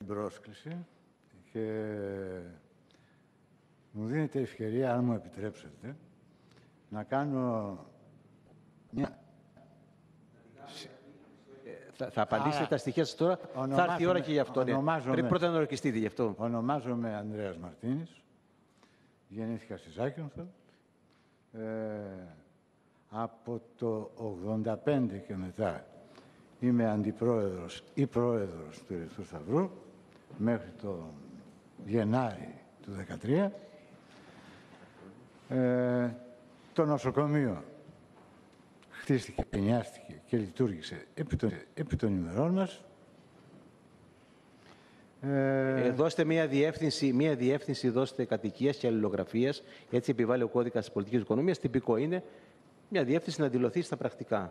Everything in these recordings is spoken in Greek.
πρόσκληση και μου δίνετε ευκαιρία, αν μου επιτρέψετε, να κάνω μια... Θα απαντήσετε τα στοιχεία σας τώρα. Θα έρθει η ώρα και γι' αυτό. Πρέπει πρώτα να ορκιστείτε γι' αυτό. Ονομάζομαι Ανδρέας Μαρτίνης. Γεννήθηκα στη Ζάκυνθο. Από το 1985 και μετά είμαι αντιπρόεδρος ή πρόεδρος του Ερυθρού Σταυρού μέχρι το Γενάρη του 2013. Το νοσοκομείο χτίστηκε, ενοιάστηκε και λειτουργήσε επί των ημερών μας. Δώστε μία διεύθυνση δώστε κατοικίας και αλληλογραφίας. Έτσι επιβάλλει ο κώδικας της πολιτικής οικονομίας. Τυπικό είναι μια διεύθυνση να δηλωθεί στα πρακτικά.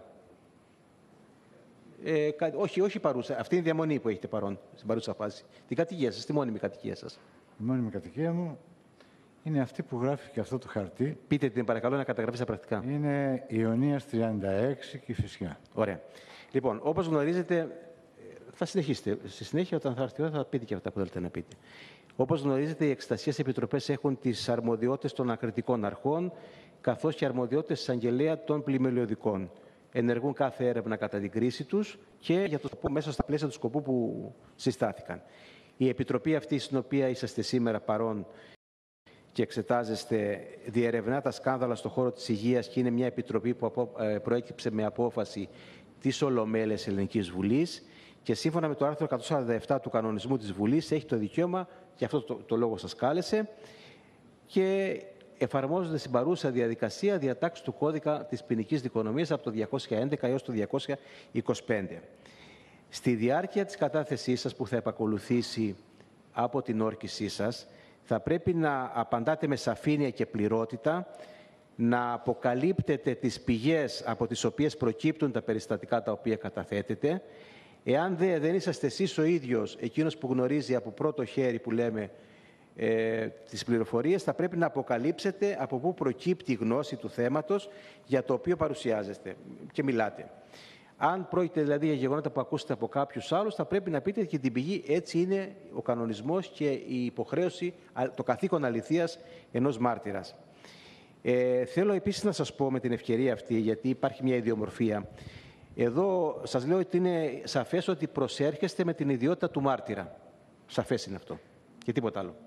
Όχι παρούσα. Αυτή είναι η διαμονή που έχετε παρόν στην παρούσα φάση. Την κατοικία σας, τη μόνιμη κατοικία σας. Η μόνιμη κατοικία μου είναι αυτή που γράφει και αυτό το χαρτί. Πείτε την παρακαλώ να καταγραφεί στα πρακτικά. Είναι Ιωνίας 36 Κηφισιά. Ωραία. Λοιπόν, όπως γνωρίζετε, θα συνεχίσετε. Στη συνέχεια, όταν θα έρθει η ώρα, θα πείτε και αυτά που θέλετε να πείτε. Όπως γνωρίζετε, οι εξεταστικές επιτροπές έχουν τις αρμοδιότητες των ακριτικών αρχών, καθώς και αρμοδιότητες της εισαγγελέα των πλημελιωδικών. Ενεργούν κάθε έρευνα κατά την κρίση τους και για το σκοπό, μέσα στα πλαίσια του σκοπού που συστάθηκαν. Η επιτροπή αυτή, στην οποία είσαστε σήμερα παρόν και εξετάζεστε, διερευνά τα σκάνδαλα στον χώρο της υγείας και είναι μια επιτροπή που προέκυψε με απόφαση της Ολομέλειας Ελληνικής Βουλής και σύμφωνα με το άρθρο 147 του κανονισμού της Βουλής έχει το δικαίωμα, και αυτό το λόγο σας κάλεσε, και εφαρμόζονται στην παρούσα διαδικασία διατάξεις του κώδικα της ποινικής δικονομίας από το 211 έως το 225. Στη διάρκεια της κατάθεσής σας που θα επακολουθήσει από την όρκησή σας, θα πρέπει να απαντάτε με σαφήνεια και πληρότητα, να αποκαλύπτετε τις πηγές από τις οποίες προκύπτουν τα περιστατικά τα οποία καταθέτετε. Εάν δεν είσαστε εσείς ο ίδιος εκείνος που γνωρίζει από πρώτο χέρι, που λέμε, τις πληροφορίες, θα πρέπει να αποκαλύψετε από πού προκύπτει η γνώση του θέματος για το οποίο παρουσιάζεστε και μιλάτε. Αν πρόκειται δηλαδή για γεγονότα που ακούσετε από κάποιους άλλους, θα πρέπει να πείτε και την πηγή. Έτσι είναι ο κανονισμός και η υποχρέωση, το καθήκον αληθείας ενός μάρτυρας. Θέλω επίσης να σας πω με την ευκαιρία αυτή, γιατί υπάρχει μια ιδιομορφία. Εδώ σας λέω ότι είναι σαφές ότι προσέρχεστε με την ιδιότητα του μάρτυρα. Σαφές είναι αυτό και τίποτα άλλο.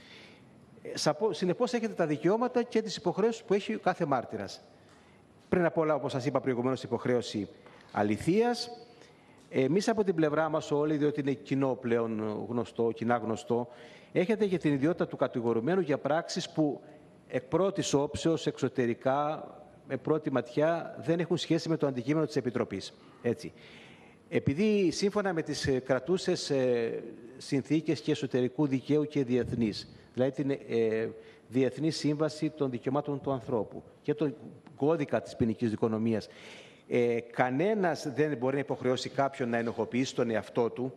Συνεπώς έχετε τα δικαιώματα και τις υποχρέωσεις που έχει κάθε μάρτυρας. Πριν απ' όλα, όπως σας είπα προηγουμένως, υποχρέωση αληθείας. Εμείς από την πλευρά μας όλοι, διότι είναι κοινό πλέον κοινά γνωστό, έχετε και την ιδιότητα του κατηγορουμένου για πράξεις που εκ πρώτης όψεως, εξωτερικά, με πρώτη ματιά, δεν έχουν σχέση με το αντικείμενο της Επιτροπής. Έτσι. Επειδή σύμφωνα με τις κρατούσες συνθήκες και εσωτερικού δικαίου και διεθνής, δηλαδή την Διεθνή Σύμβαση των Δικαιωμάτων του Ανθρώπου και τον κώδικα της ποινικής δικονομίας, κανένας δεν μπορεί να υποχρεώσει κάποιον να ενοχοποιήσει τον εαυτό του,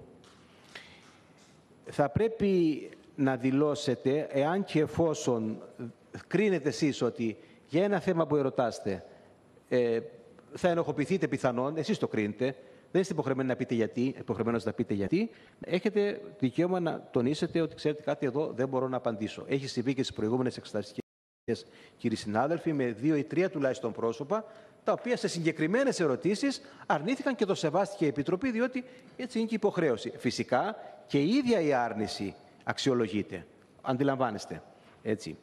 θα πρέπει να δηλώσετε, εάν και εφόσον κρίνετε εσείς ότι για ένα θέμα που ερωτάστε θα ενοχοποιηθείτε πιθανόν, εσείς το κρίνετε, δεν είστε υποχρεωμένοι να πείτε γιατί, υποχρεωμένος να πείτε γιατί, έχετε δικαίωμα να τονίσετε ότι ξέρετε κάτι, εδώ δεν μπορώ να απαντήσω. Έχει συμβεί και στις προηγούμενες εξεταστικές, κύριοι συνάδελφοι, με 2 ή 3 τουλάχιστον πρόσωπα, τα οποία σε συγκεκριμένες ερωτήσεις αρνήθηκαν και το σεβάστηκε η Επιτροπή, διότι έτσι είναι και υποχρέωση. Φυσικά και η ίδια η άρνηση αξιολογείται. Αντιλαμβάνεστε. Έτσι.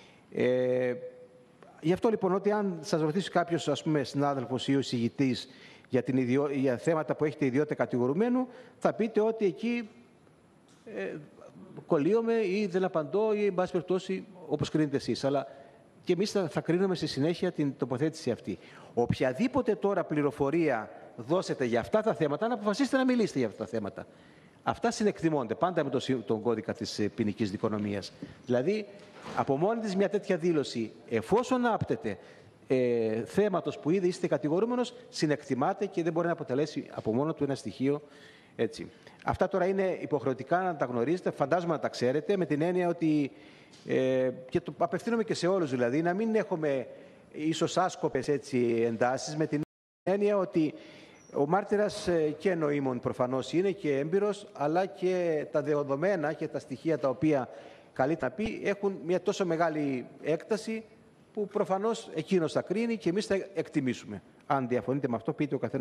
Γι' αυτό λοιπόν, ότι αν σας ρωτήσει κάποιος, ας πούμε, συνάδελφος ή ο εισηγητής για θέματα που έχετε ιδιότητα κατηγορουμένου, θα πείτε ότι εκεί κολλείομαι ή δεν απαντώ ή, εν πάση περιπτώσει, όπως κρίνετε εσείς. Αλλά και εμείς θα κρίνουμε στη συνέχεια την τοποθέτηση αυτή. Οποιαδήποτε τώρα πληροφορία δώσετε για αυτά τα θέματα, να αποφασίσετε να μιλήσετε για αυτά τα θέματα. Αυτά συνεκτιμώνται πάντα με τον κώδικα της ποινικής δικονομίας. Δηλαδή, από μόνη της μια τέτοια δήλωση, εφόσον άπτεται θέματος που ήδη είστε κατηγορούμενος, συνεκτιμάται και δεν μπορεί να αποτελέσει από μόνο του ένα στοιχείο. Έτσι. Αυτά τώρα είναι υποχρεωτικά να τα γνωρίζετε, φαντάζομαι να τα ξέρετε, με την έννοια ότι, και το απευθύνομαι και σε όλους δηλαδή, να μην έχουμε ίσως άσκοπες εντάσεις, με την έννοια ότι Ο μάρτυρας και νοήμων προφανώς είναι και έμπειρος, αλλά και τα δεδομένα και τα στοιχεία τα οποία καλείται να πει έχουν μια τόσο μεγάλη έκταση που προφανώς εκείνος θα κρίνει και εμείς θα εκτιμήσουμε. Αν διαφωνείτε με αυτό, πείτε ο καθένας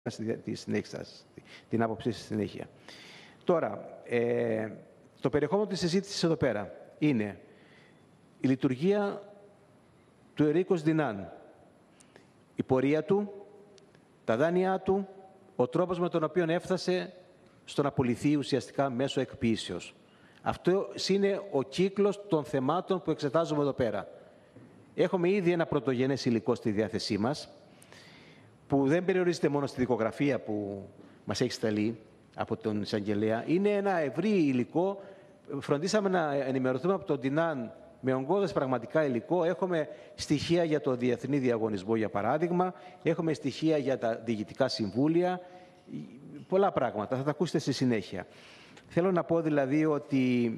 την άποψή στη συνέχεια. Τώρα, το περιεχόμενο της συζήτησης εδώ πέρα είναι η λειτουργία του Ερίκος Δινάν, η πορεία του, τα δάνειά του, ο τρόπος με τον οποίο έφτασε στο να πουληθεί ουσιαστικά μέσω εκποίησεως. Αυτό είναι ο κύκλος των θεμάτων που εξετάζουμε εδώ πέρα. Έχουμε ήδη ένα πρωτογενές υλικό στη διάθεσή μας, που δεν περιορίζεται μόνο στη δικογραφία που μας έχει σταλεί από τον εισαγγελέα. Είναι ένα ευρύ υλικό. Φροντίσαμε να ενημερωθούμε από τον Δινάν με ογκώδες πραγματικά υλικό. Έχουμε στοιχεία για το διεθνή διαγωνισμό, για παράδειγμα. Έχουμε στοιχεία για τα διοικητικά συμβούλια. Πολλά πράγματα. Θα τα ακούσετε στη συνέχεια. Θέλω να πω δηλαδή ότι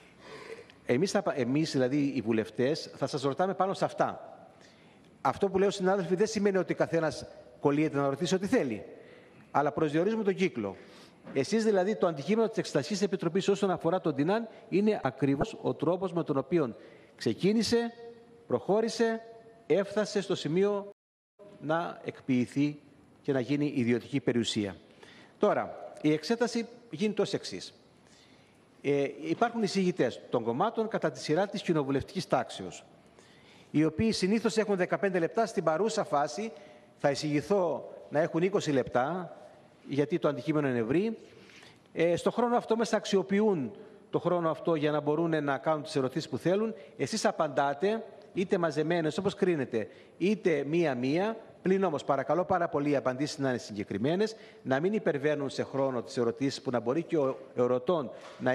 εμείς δηλαδή οι βουλευτές θα σας ρωτάμε πάνω σε αυτά. Αυτό που λέω συνάδελφοι δεν σημαίνει ότι καθένας κολλείεται να ρωτήσει ό,τι θέλει. Αλλά προσδιορίζουμε τον κύκλο. Εσείς δηλαδή το αντικείμενο της Εξεταστικής Επιτροπής όσον αφορά τον Δινάν είναι ακριβώς ο τρόπος με τον οποίο ξεκίνησε, προχώρησε, έφτασε στο σημείο να εκποιηθεί και να γίνει ιδιωτική περιουσία. Τώρα, η εξέταση γίνεται ως εξής. Υπάρχουν εισηγητές των κομμάτων κατά τη σειρά της κοινοβουλευτικής τάξεως, οι οποίοι συνήθως έχουν 15 λεπτά. Στην παρούσα φάση θα εισηγηθώ να έχουν 20 λεπτά, γιατί το αντικείμενο είναι ευρύ. Στο χρόνο αυτό μέσα αξιοποιούν το χρόνο αυτό για να μπορούν να κάνουν τις ερωτήσεις που θέλουν. Εσείς απαντάτε είτε μαζεμένες όπως κρίνετε, είτε μία-μία. Πλην όμως παρακαλώ πάρα πολύ οι απαντήσεις να είναι συγκεκριμένες, να μην υπερβαίνουν σε χρόνο τις ερωτήσεις, που να μπορεί και ο ερωτών να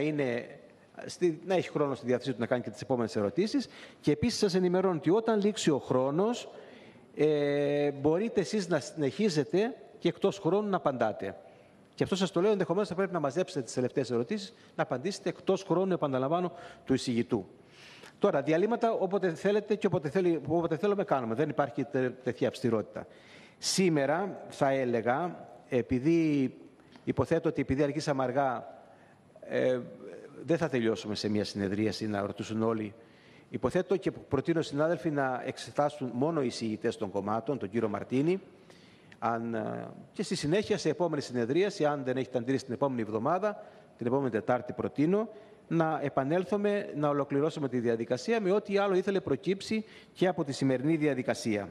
έχει χρόνο στη διάθεσή του να κάνει και τις επόμενες ερωτήσεις. Και επίσης σας ενημερώνω ότι όταν λήξει ο χρόνος, μπορείτε εσείς να συνεχίζετε και εκτός χρόνου να απαντάτε. Και αυτό σας το λέω, ενδεχομένως θα πρέπει να μαζέψετε τις τελευταίες ερωτήσεις, να απαντήσετε εκτός χρόνου, επαναλαμβάνω, του εισηγητού. Τώρα, διαλύματα όποτε θέλετε και όποτε θέλουμε κάνουμε. Δεν υπάρχει τέτοια αυστηρότητα. Σήμερα θα έλεγα, υποθέτω ότι επειδή αργήσαμε αργά, δεν θα τελειώσουμε σε μια συνεδρίαση να ρωτήσουν όλοι. Υποθέτω και προτείνω συνάδελφοι να εξετάσουν μόνο οι εισηγητές των κομμάτων, τον κύριο Μαρτίνη, και στη συνέχεια σε επόμενη συνεδρίαση, αν δεν έχετε αντίρρηση την επόμενη εβδομάδα, την επόμενη Τετάρτη προτείνω, να επανέλθουμε να ολοκληρώσουμε τη διαδικασία με ό,τι άλλο ήθελε προκύψει και από τη σημερινή διαδικασία.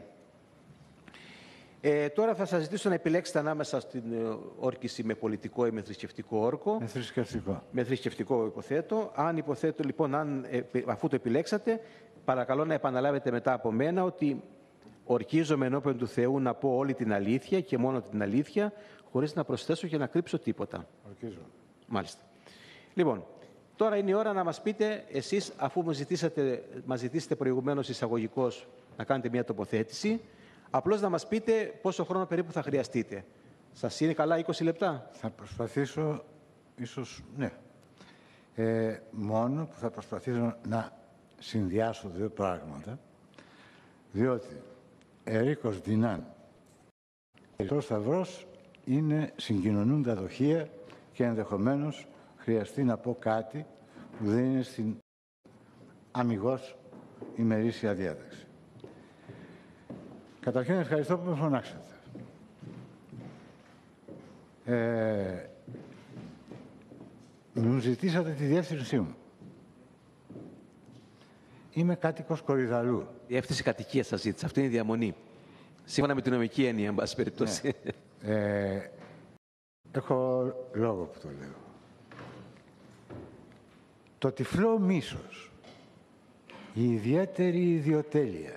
Τώρα θα σας ζητήσω να επιλέξετε ανάμεσα στην όρκηση με πολιτικό ή με θρησκευτικό όρκο. Με θρησκευτικό. Με θρησκευτικό υποθέτω. Αφού το επιλέξατε, παρακαλώ να επαναλάβετε μετά από μένα ότι ορκίζομαι ενώπιον του Θεού να πω όλη την αλήθεια και μόνο την αλήθεια, χωρίς να προσθέσω και να κρύψω τίποτα. Ορκίζω. Μάλιστα. Λοιπόν, τώρα είναι η ώρα να μας πείτε εσείς, αφού μας ζητήσετε προηγουμένως εισαγωγικώς να κάνετε μια τοποθέτηση, απλώς να μας πείτε πόσο χρόνο περίπου θα χρειαστείτε. Σας είναι καλά 20 λεπτά? Θα προσπαθήσω, ίσως, ναι. Μόνο που θα προσπαθήσω να συνδυάσω δύο πράγματα, διότι Ερίκος Δινάν και Ερυθρός Σταυρός συγκοινωνούν τα δοχεία και ενδεχομένως χρειαστεί να πω κάτι που δεν είναι στην αμιγώς ημερήσια διάταξη. Καταρχήν ευχαριστώ που με φωνάξατε. Μου ζητήσατε τη διεύθυνσή μου. Είμαι κάτοικος Κορυδαλού. Διεύθυνση κατοικίας σας ζήτησα. Αυτή είναι η διαμονή. Σύμφωνα με την νομική έννοια, εν πάση περιπτώσει. Ναι. Έχω λόγο που το λέω. Το τυφλό μίσος, η ιδιαίτερη ιδιοτέλεια,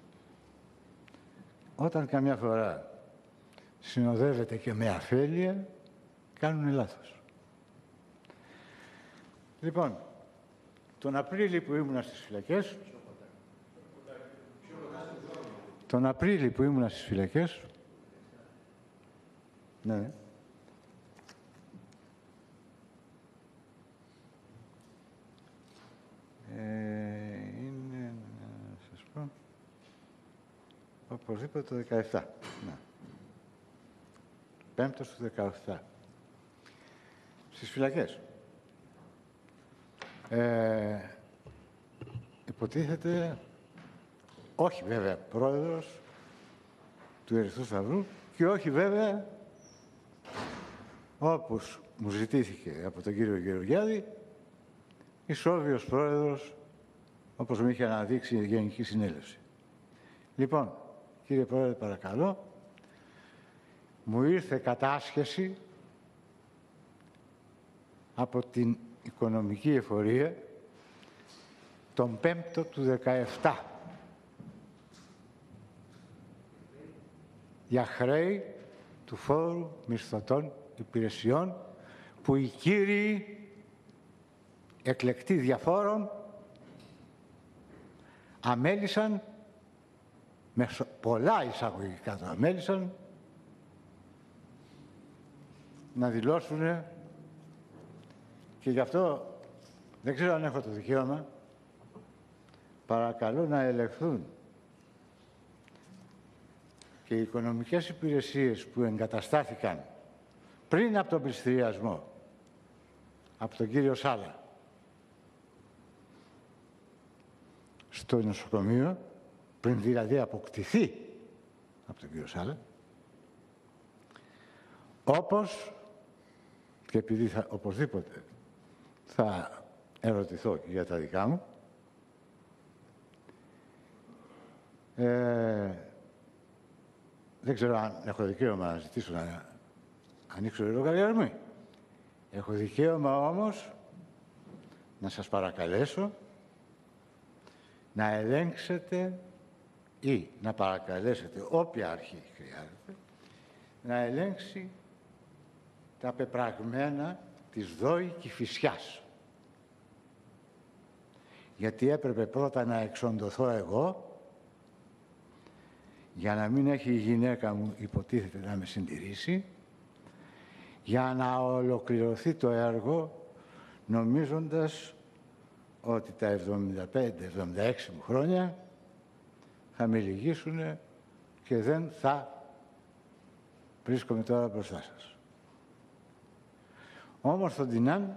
όταν καμιά φορά συνοδεύεται και με αφέλεια, κάνουν λάθος. Λοιπόν, τον Απρίλη που ήμουνα στις φυλακές, ναι, είναι, να σας πω, οπωσδήποτε το 17. Ναι. 5ος του 17. Στις φυλακές. Υποτίθεται, όχι βέβαια πρόεδρος του Ερυθρού Σταυρού και όχι βέβαια, όπως μου ζητήθηκε από τον κύριο Γεωργιάδη, ισόβιος πρόεδρος, όπως μου είχε αναδείξει η Γενική Συνέλευση. Λοιπόν, κύριε Πρόεδρε, παρακαλώ, μου ήρθε κατάσχεση από την οικονομική εφορία τον 5ο του 17 για χρέη του φόρου μισθωτών υπηρεσιών που οι κύριοι εκλεκτοί διαφόρων αμέλησαν, με πολλά εισαγωγικά το αμέλησαν, να δηλώσουν, και γι' αυτό δεν ξέρω αν έχω το δικαίωμα, παρακαλώ να ελεγχθούν και οι οικονομικές υπηρεσίες που εγκαταστάθηκαν πριν από τον πληστηριασμό από τον κύριο Σάλα στο νοσοκομείο, πριν δηλαδή αποκτηθεί από τον κύριο Σάλα, όπως, και επειδή οπωσδήποτε θα ερωτηθώ και για τα δικά μου, δεν ξέρω αν έχω δικαίωμα να ζητήσω να ανοίξω λογαριασμό. Έχω δικαίωμα όμως να σας παρακαλέσω να ελέγξετε ή να παρακαλέσετε όποια αρχή χρειάζεται να ελέγξει τα πεπραγμένα της ΔΟΗ Κηφισιάς. Γιατί έπρεπε πρώτα να εξοντωθώ εγώ για να μην έχει η γυναίκα μου, υποτίθεται, να με συντηρήσει, για να ολοκληρωθεί το έργο, νομίζοντας ότι τα 75-76 μου χρόνια θα με λυγίσουν και δεν θα βρίσκομαι τώρα μπροστά σας. Όμως τον Τινάν,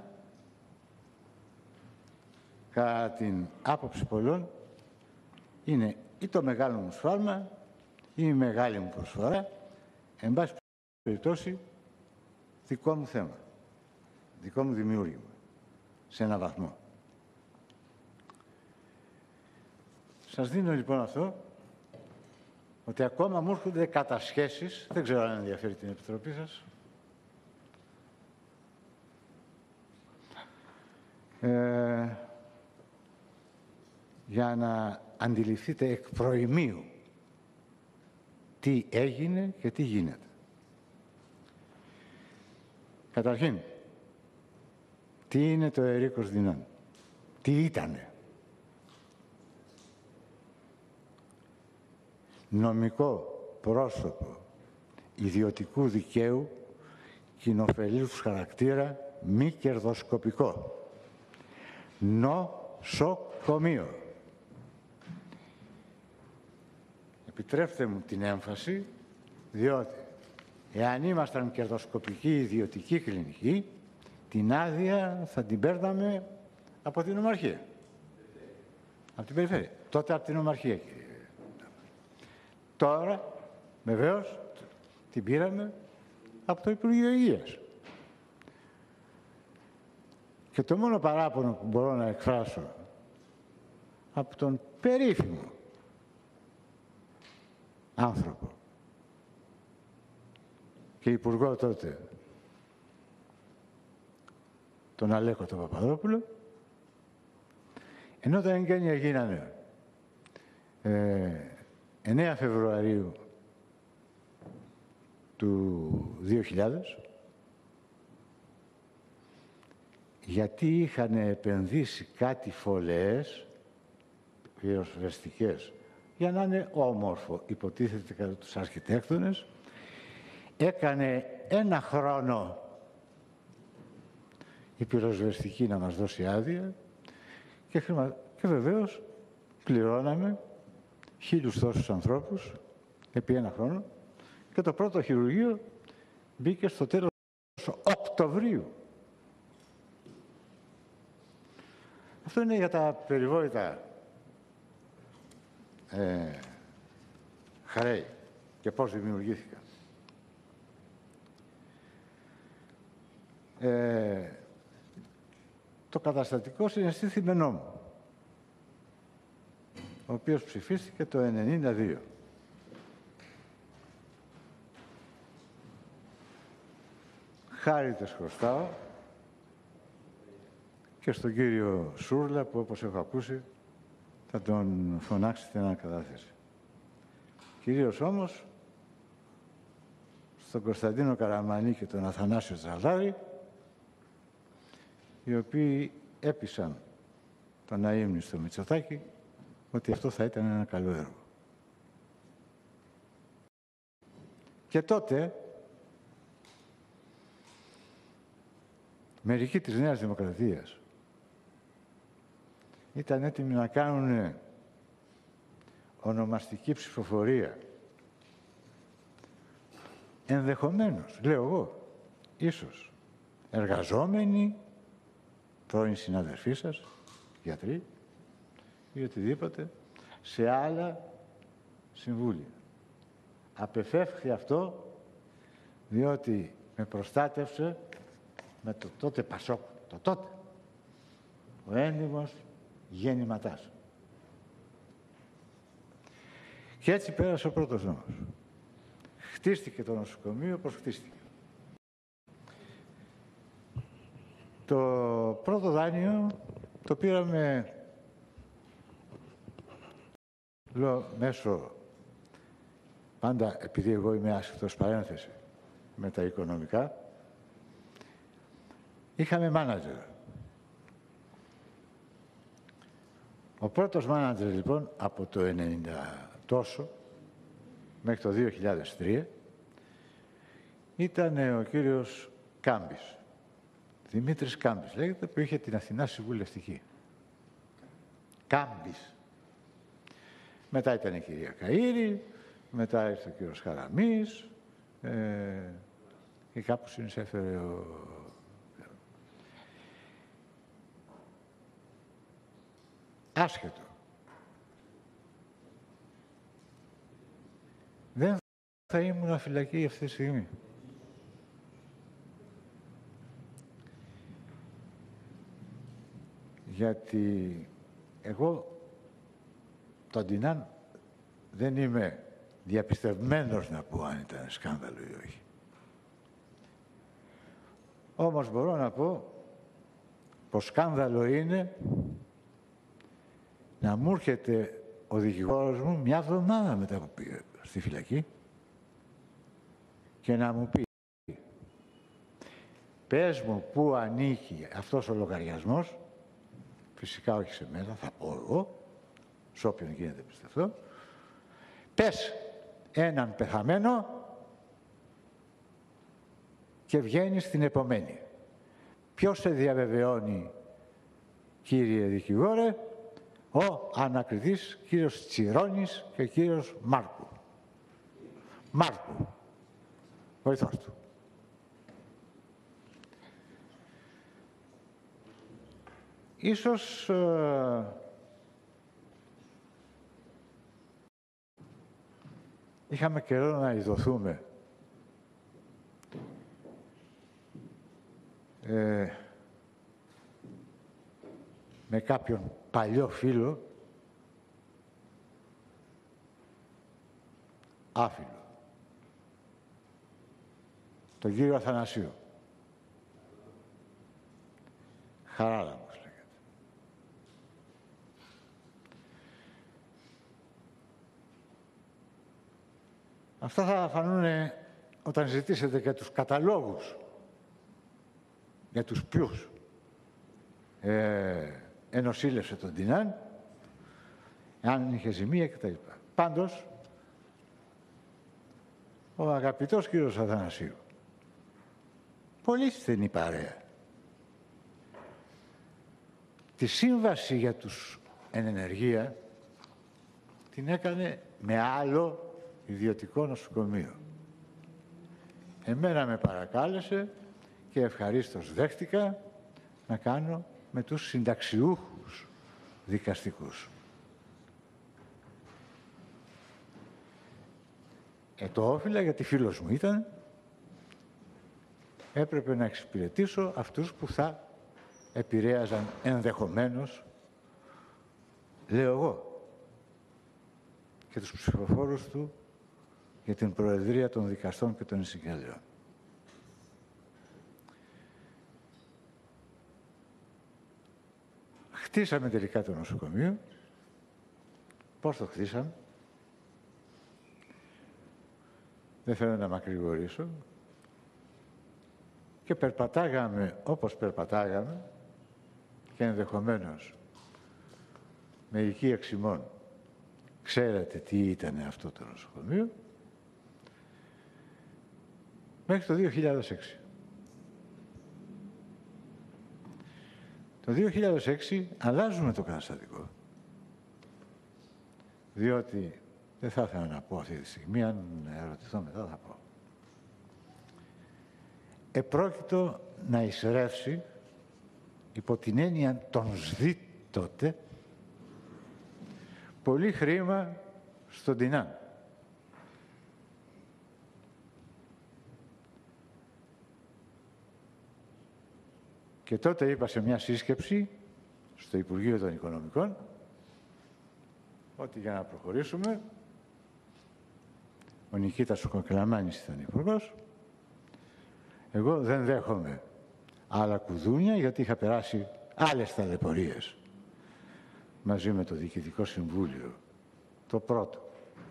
κατά την άποψη πολλών, είναι ή το μεγάλο μου σφάλμα ή η μεγάλη μου προσφορά, εν πάση περιπτώσει, δικό μου θέμα, δικό μου δημιούργημα, σε έναν βαθμό. Σας δίνω λοιπόν αυτό, ότι ακόμα μου έρχονται κατασχέσεις, δεν ξέρω αν ενδιαφέρει την Επιτροπή σας, για να αντιληφθείτε εκ προημίου τι έγινε και τι γίνεται. Καταρχήν, τι είναι το Ερίκος Δινάν, τι ήτανε. Νομικό πρόσωπο ιδιωτικού δικαίου, κοινοφελούς χαρακτήρα, μη κερδοσκοπικό. Νοσοκομείο. Επιτρέψτε μου την έμφαση, διότι εάν ήμασταν κερδοσκοπική ιδιωτική κλινική, την άδεια θα την παίρναμε από την Ομαρχία. Από την Περιφέρεια. Τότε από την Ομαρχία. Τώρα, βεβαίως, την πήραμε από το Υπουργείο Υγείας. Και το μόνο παράπονο που μπορώ να εκφράσω από τον περίφημο άνθρωπο και υπουργό τότε, τον Αλέκο τον Παπαδόπουλο, ενώ τα εγγένεια γίνανε 9 Φεβρουαρίου του 2000, γιατί είχαν επενδύσει κάτι φωλές πυροσβεστικές για να είναι όμορφο, υποτίθεται κατά τους αρχιτέκτονες, έκανε 1 χρόνο η πυροσβεστική να μας δώσει άδεια και βεβαίως πληρώναμε 1000 τόσους ανθρώπους επί 1 χρόνο και το πρώτο χειρουργείο μπήκε στο τέλος Οκτωβρίου. Αυτό είναι για τα περιβόητα χρέη και πώς δημιουργήθηκαν. Το καταστατικό συναισθήθη με νόμο, ο οποίος ψηφίστηκε το 1992. Χάριτες χρωστάω και στον κύριο Σούρλα που, όπως έχω ακούσει, θα τον φωνάξετε να καταθέσει. Κυρίως όμως στον Κωνσταντίνο Καραμανή και τον Αθανάσιο Τζαλάρη, οι οποίοι έπεισαν τον αείμνηστο Μητσοτάκη ότι αυτό θα ήταν ένα καλό έργο. Και τότε μερικοί της Νέας Δημοκρατίας ήταν έτοιμοι να κάνουν ονομαστική ψηφοφορία. Ενδεχομένως, λέω εγώ, ίσως εργαζόμενοι, πρώην συναδελφοί σας, γιατροί ή οτιδήποτε, σε άλλα συμβούλια. Απεφεύχθη αυτό διότι με προστάτευσε με το τότε Πασόκ, το τότε, ο έντιμος γέννηματάς. Και έτσι πέρασε ο πρώτος νόμος. Χτίστηκε το νοσοκομείο όπως χτίστηκε. Το πρώτο δάνειο το πήραμε μέσω, πάντα επειδή εγώ είμαι άσχετος παρένθεση με τα οικονομικά, είχαμε μάνατζερ. Ο πρώτος μάνατζερ λοιπόν από το 90 τόσο μέχρι το 2003 ήταν ο κύριος Κάμπης. Δημήτρης Κάμπης λέγεται, που είχε την Αθηνά Συμβουλευτική. Κάμπης. Μετά ήταν η κυρία Καΐρη, μετά ήρθε ο κύριος Χαραμής και κάπου συνεισέφερε ο... Άσχετο. Δεν θα ήμουν φυλακή αυτή τη στιγμή. Γιατί εγώ τον Τινάν δεν είμαι διαπιστευμένος να πω αν ήταν σκάνδαλο ή όχι. Όμως μπορώ να πω πως σκάνδαλο είναι να μου έρχεται ο δικηγόρος μου μια εβδομάδα μετά που πήγε στη φυλακή και να μου πει πες μου πού ανήκει αυτός ο λογαριασμός, φυσικά όχι σε μένα, θα πω εγώ, σε όποιον γίνεται πιστευτό, πες έναν πεθαμένο και βγαίνει στην επομένη. Ποιος σε διαβεβαιώνει, κύριε δικηγόρε? Ο ανακριτής κύριος Τσιρόνης και κύριος Μάρκου. Μάρκου, βοηθός του. Ίσως είχαμε καιρό να ειδωθούμε με κάποιον παλιό φίλο, άφιλο, τον κύριο Αθανασίου. Χαράλαμπος λέγεται. Αυτά θα φανούν όταν ζητήσετε και τους καταλόγους για τους ποιους ενοσύλλευσε τον Τινάν, αν είχε ζημία κτλ. Πάντως, ο αγαπητός κύριος Αθανασίου, πολύ στενή παρέα, τη σύμβαση για τους εν ενεργεία την έκανε με άλλο ιδιωτικό νοσοκομείο. Εμένα με παρακάλεσε και ευχαρίστως δέχτηκα να κάνω με τους συνταξιούχους δικαστικούς. Το όφιλα γιατί φίλος μου ήταν. Έπρεπε να εξυπηρετήσω αυτούς που θα επηρέαζαν ενδεχομένως, λέω εγώ, και τους ψηφοφόρους του για την Προεδρία των Δικαστών και των Εισαγγελέων. Χτίσαμε τελικά το νοσοκομείο. Πώς το χτίσαμε? Δεν θέλω να μακρηγορήσω. Και περπατάγαμε όπως περπατάγαμε και ενδεχομένως μερικοί εξ ημών ξέρετε τι ήταν αυτό το νοσοκομείο, μέχρι το 2006. Το 2006 αλλάζουμε το καταστατικό, διότι δεν θα ήθελα να πω αυτή τη στιγμή, αν ερωτηθώ μετά θα πω. Επρόκειτο να εισρεύσει, υπό την έννοια των ΣΔΙ τότε, πολύ χρήμα στον Τινάν. Και τότε είπα σε μια σύσκεψη στο Υπουργείο των Οικονομικών ότι για να προχωρήσουμε, ο Νικήτας ο Κοκλαμάνης ήταν υπουργός, εγώ δεν δέχομαι άλλα κουδούνια, γιατί είχα περάσει άλλες ταλαιπωρίες μαζί με το Διοικητικό Συμβούλιο, το πρώτο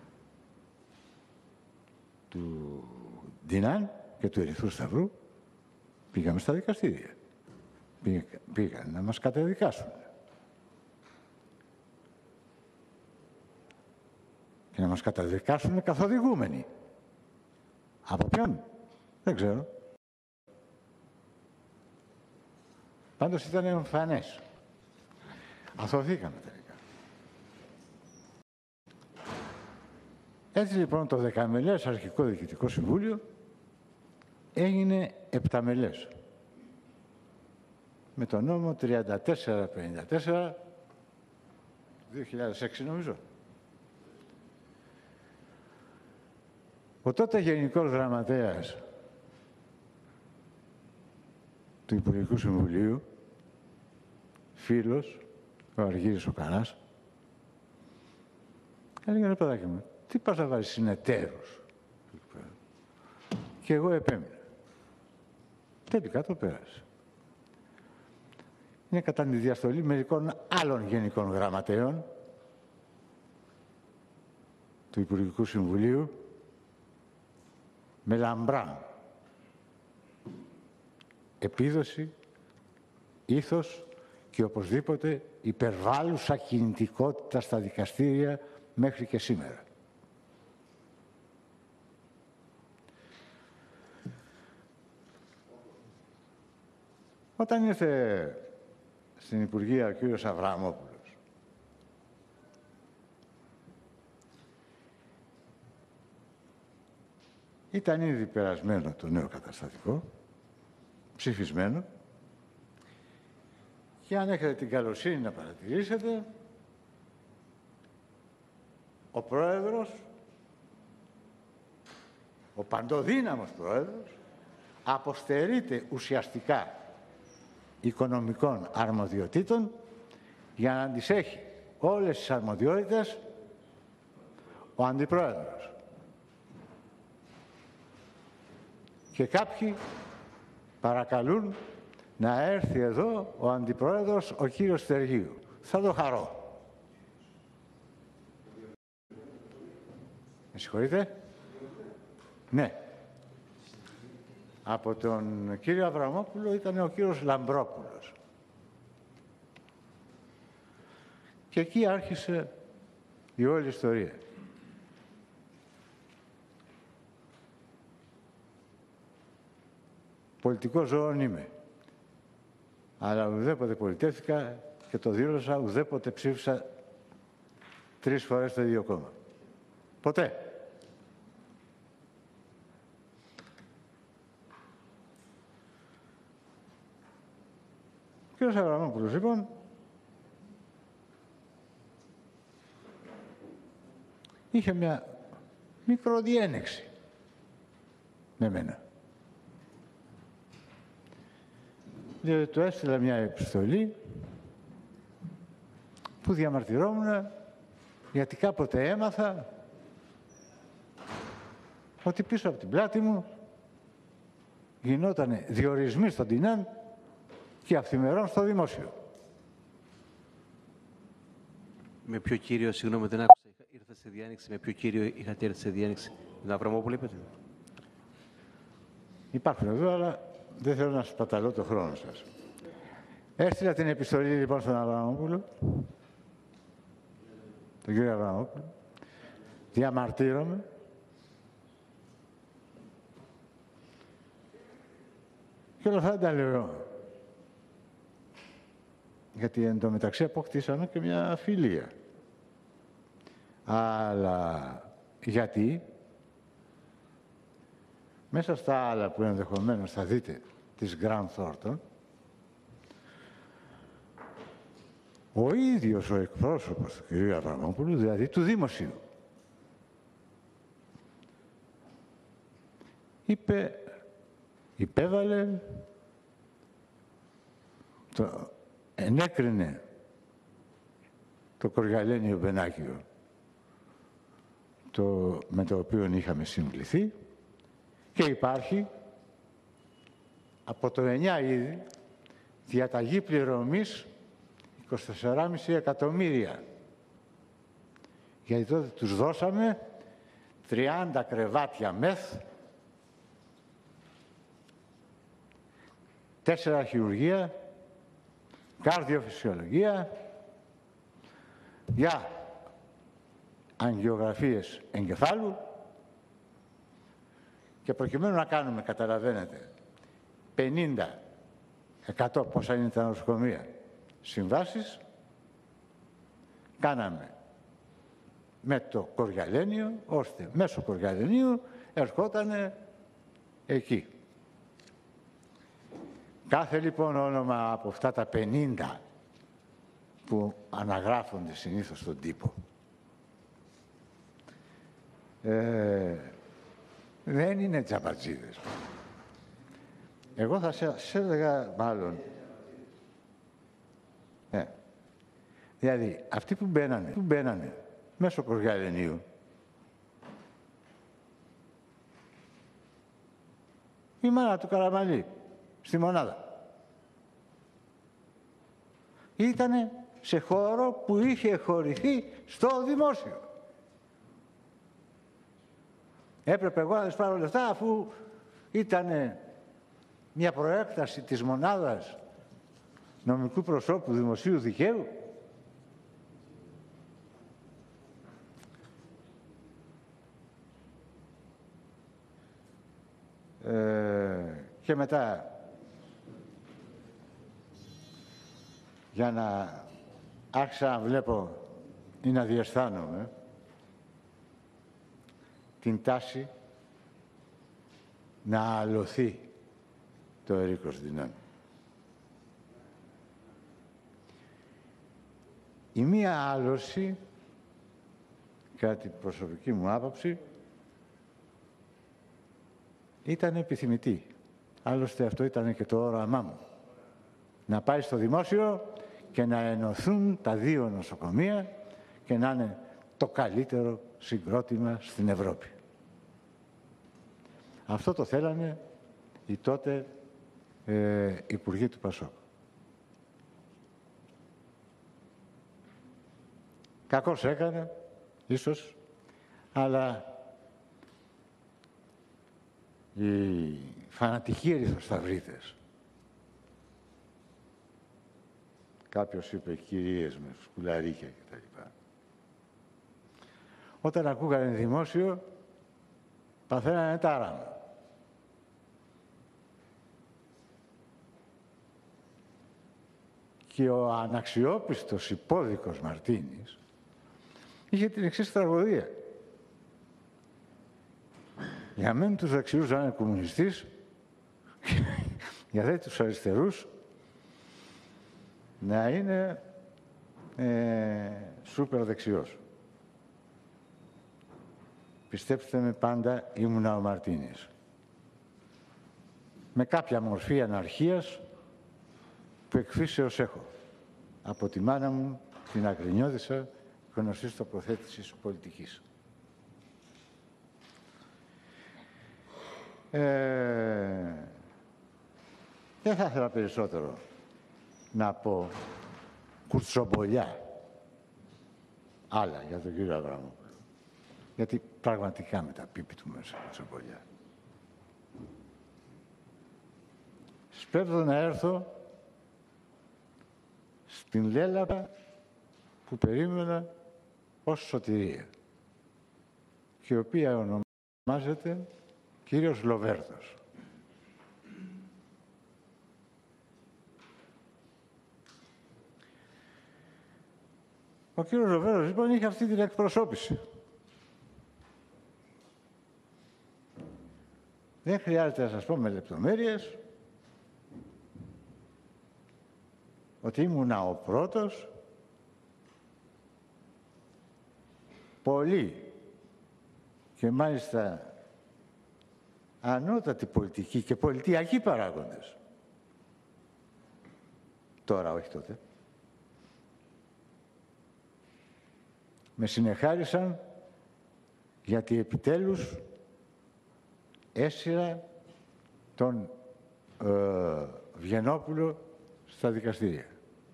του Ντινάν και του Ερυθρού Σταυρού. Πήγαμε στα δικαστήρια. Πήγαν να μας καταδικάσουν. Και να μας καταδικάσουν καθοδηγούμενοι. Από ποιον? Δεν ξέρω. Πάντως ήταν εμφανές. Αθωθήκαμε τελικά. Έτσι λοιπόν το 10μελές Αρχικό Διοικητικό Συμβούλιο έγινε 7μελές. Με το νόμο 3454 2006 νομίζω. Ο τότε Γενικός Γραμματέας του Υπουργικού Συμβουλίου, φίλος, ο Αργύρης ο Καράς, έλεγε, ρε παιδάκι μου, τι πας να βάλεις συνεταίρους? Και εγώ επέμεινα. Τελικά το πέρασε. Είναι κατά τη διαστολή μερικών άλλων Γενικών Γραμματέων του Υπουργικού Συμβουλίου με λαμπρά επίδοση, ήθος και οπωσδήποτε υπερβάλλουσα κινητικότητα στα δικαστήρια μέχρι και σήμερα. Όταν ήρθε στην Υπουργεία ο κύριος Αβραμόπουλος, ήταν ήδη περασμένο το νέο καταστατικό, ψηφισμένο, και αν έχετε την καλοσύνη να παρατηρήσετε, ο πρόεδρος, ο παντοδύναμος πρόεδρος, αποστερείται ουσιαστικά οικονομικών αρμοδιοτήτων για να τις έχει όλες τις αρμοδιότητες ο αντιπρόεδρος. Και κάποιοι παρακαλούν να έρθει εδώ ο αντιπρόεδρος, ο κύριος Στεργίου. Θα το χαρώ. Με συγχωρείτε. Ναι. Από τον κύριο Αβραμόπουλο ήταν ο κύριος Λαμπρόπουλος. Και εκεί άρχισε η όλη ιστορία. Πολιτικό ζώον είμαι. Αλλά ουδέποτε πολιτεύτηκα και το δήλωσα, ουδέποτε ψήφισα 3 φορές το ίδιο κόμμα. Ποτέ. κύριος Αβραμόπουλος, λοιπόν, είχε μια μικροδιένεξη με μένα. Διότι του έστειλα μια επιστολή που διαμαρτυρόμουν γιατί κάποτε έμαθα ότι πίσω από την πλάτη μου γινότανε διορισμοί στον Τινάν και αυθημερών στο δημόσιο. Με ποιο κύριο, συγγνώμη, δεν άκουσα, ήρθα σε διάνοιξη, με ποιο κύριο είχατε έρθει σε διάνοιξη? Με τον Αβραμόπουλο είπατε? Υπάρχουν εδώ, αλλά δεν θέλω να σπαταλώ το χρόνο σας. Έστειλα την επιστολή λοιπόν στον Αβραμόπουλο, τον κύριο Αβραμόπουλο, διαμαρτύρομαι και όλα αυτά τα λέω. Γιατί εν τω μεταξύ αποκτήσαμε και μια φιλία. Αλλά γιατί μέσα στα άλλα που ενδεχομένως θα δείτε της Grant Thornton, ο ίδιος ο εκπρόσωπος του κ. Αβραμόπουλου, δηλαδή του Δημοσίου, υπέβαλε, ενέκρινε το κοργαλένιο μπενάκιο με το οποίο είχαμε συμβληθεί και υπάρχει από το 9 ήδη διαταγή πληρωμής 24,5 εκατομμύρια. Γιατί τότε τους δώσαμε 30 κρεβάτια μεθ, 4 χειρουργεία, καρδιοφυσιολογία, για αγγιογραφίες εγκεφάλου και προκειμένου να κάνουμε, καταλαβαίνετε, 50% πόσα είναι τα νοσοκομεία συμβάσεις, κάναμε με το κοργαλένιο, ώστε μέσω κοργαλενίου ερχότανε εκεί. Κάθε λοιπόν όνομα από αυτά τα 50 που αναγράφονται συνήθως στον τύπο δεν είναι τζαμπατζίδες. Εγώ θα σας έλεγα μάλλον δηλαδή αυτοί που μπαίνανε μέσω κοργαλενίου η μάνα του Καραμαλή στη μονάδα ήτανε σε χώρο που είχε χωρηθεί στο δημόσιο. Έπρεπε εγώ να τις πάρω λεφτά αφού ήτανε μια προέκταση της μονάδας νομικού προσώπου δημοσίου δικαίου. Και μετά για να άρχισα να βλέπω ή να διαισθάνομαι την τάση να αλωθεί το ερίκος δυνάμει. Η μία άλωση, κατά την προσωπική μου άποψη, ήταν επιθυμητή. Άλλωστε αυτό ήταν και το όραμά μου. Να πάει στο δημόσιο και να ενωθούν τα δύο νοσοκομεία και να είναι το καλύτερο συγκρότημα στην Ευρώπη. Αυτό το θέλανε οι τότε υπουργοί του Πασόκ. Κακώς έκανε, ίσως, αλλά οι φανατικοί ερυθροσταυρίτες, κάποιος είπε κυρίες με σκουλαρίκια κτλ. Όταν ακούγανε δημόσιο, παθαίνανε τάραμα. Και ο αναξιόπιστος υπόδικος Μαρτίνης είχε την εξής τραγωδία. Για μένα τους δεξιούς να είναι κομμουνιστής, για δε τους αριστερούς να είναι σούπερ δεξιός. Πιστέψτε με, πάντα ήμουνα ο Μαρτίνης. Με κάποια μορφή αναρχίας που εκφύσεως έχω. Από τη μάνα μου, την Αγρινιώδησα, γνωστής τοποθέτησης πολιτικής. Δεν θα ήθελα περισσότερο να πω κουρτσομπολιά άλλα για τον κύριο Αβραμόπουλο. Γιατί πραγματικά με τα πίπη του μέσα κουρτσομπολιά. Σπέβδω να έρθω στην λέλαπα που περίμενα ως σωτηρία και η οποία ονομάζεται κύριος Λοβέρδος. Ο κύριος Λοβέρδος, λοιπόν, είχε αυτή την εκπροσώπηση. Δεν χρειάζεται να σας πω με λεπτομέρειες ότι ήμουνα ο πρώτος πολλοί και μάλιστα ανώτατοι πολιτικοί και πολιτιακοί παράγοντες. Τώρα, όχι τότε. Με συνεχάρισαν γιατί επιτέλους έσυρα τον Βιενόπουλο στα δικαστήρια.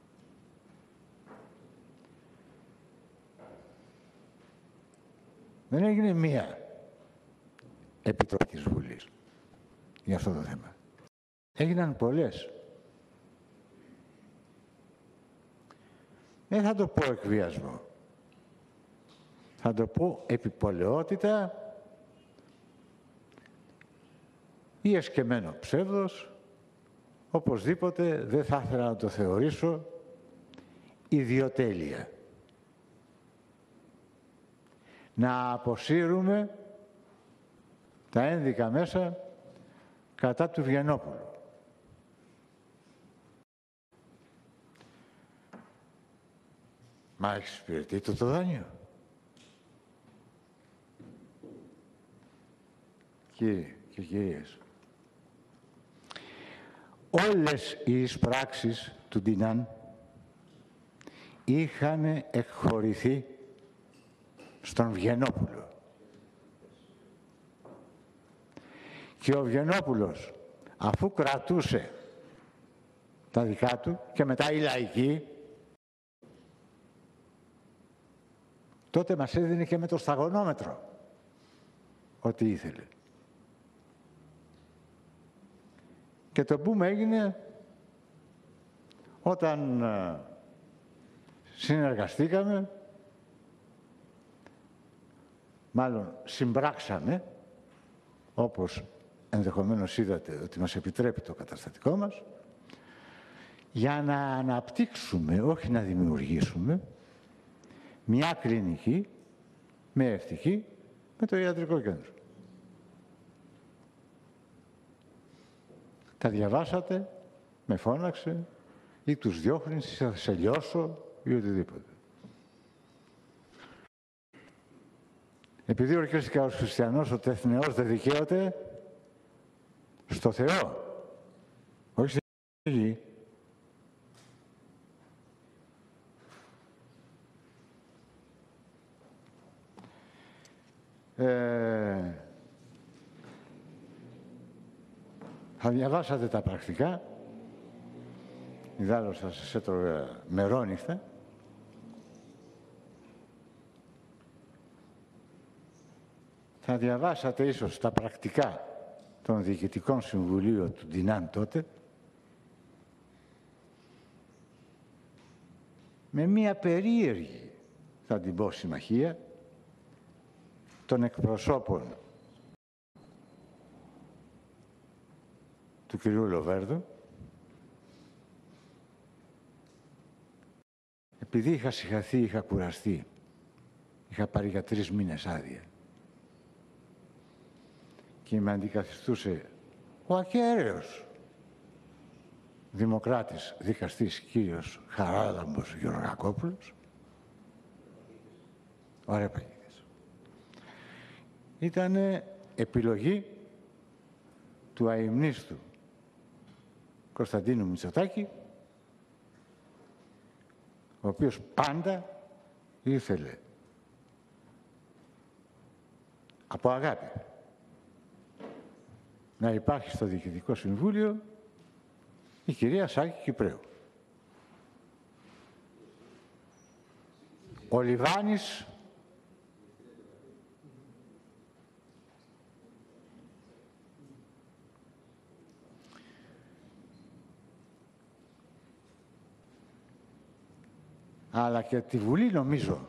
Δεν έγινε μία επιτροπή της Βουλής για αυτό το θέμα. Έγιναν πολλές. Δεν θα το πω εκβιασμό. Θα το πω επιπολαιότητα ή εσκεμμένο ψεύδος. Οπωσδήποτε δεν θα ήθελα να το θεωρήσω ιδιοτέλεια. Να αποσύρουμε τα ένδικα μέσα κατά του Βιενόπουλου. Μα εξυπηρετεί το δάνειο. Κύριοι και κυρίες, όλες οι εισπράξεις του Ντινάν είχαν εκχωρηθεί στον Βιενόπουλο. Και ο Βιενόπουλος, αφού κρατούσε τα δικά του και μετά οι λαϊκοί, τότε μας έδινε και με το σταγονόμετρο ό,τι ήθελε. Και το μπούμ έγινε όταν συνεργαστήκαμε, μάλλον συμπράξαμε, όπως ενδεχομένως είδατε ότι μας επιτρέπει το καταστατικό μας, για να αναπτύξουμε, όχι να δημιουργήσουμε, μια κλινική με ευτυχή με το ιατρικό κέντρο. Τα διαβάσατε, με φώναξε ή τους διώχνεις, θα σε λιώσω ή οτιδήποτε. Επειδή ορκίστηκα ως χριστιανός ότι εθνεός δεν δικαίωται στο Θεό, όχι στη γη. Θα διαβάσατε τα πρακτικά, ιδάλλως θα σας έτρωγε μερόνυχτα. Θα διαβάσατε ίσως τα πρακτικά των διοικητικών συμβουλίων του Ντινάν τότε, με μία περίεργη, θα την πω, συμμαχία των εκπροσώπων του κυρίου Λοβέρδου, επειδή είχα συγχαθεί, είχα κουραστεί, είχα πάρει για 3 μήνες άδεια και με αντικαθιστούσε ο ακέραιος δημοκράτης δικαστής κύριος Χαράλαμπος Γεωργακόπουλος, ο Αρέπαγγελος. Ήτανε επιλογή του αημνίστου Κωνσταντίνου Μητσοτάκη, ο οποίος πάντα ήθελε από αγάπη να υπάρχει στο Διοικητικό Συμβούλιο η κυρία Σάκη Κυπρέου. Ο Λιβάνης αλλά και τη Βουλή νομίζω.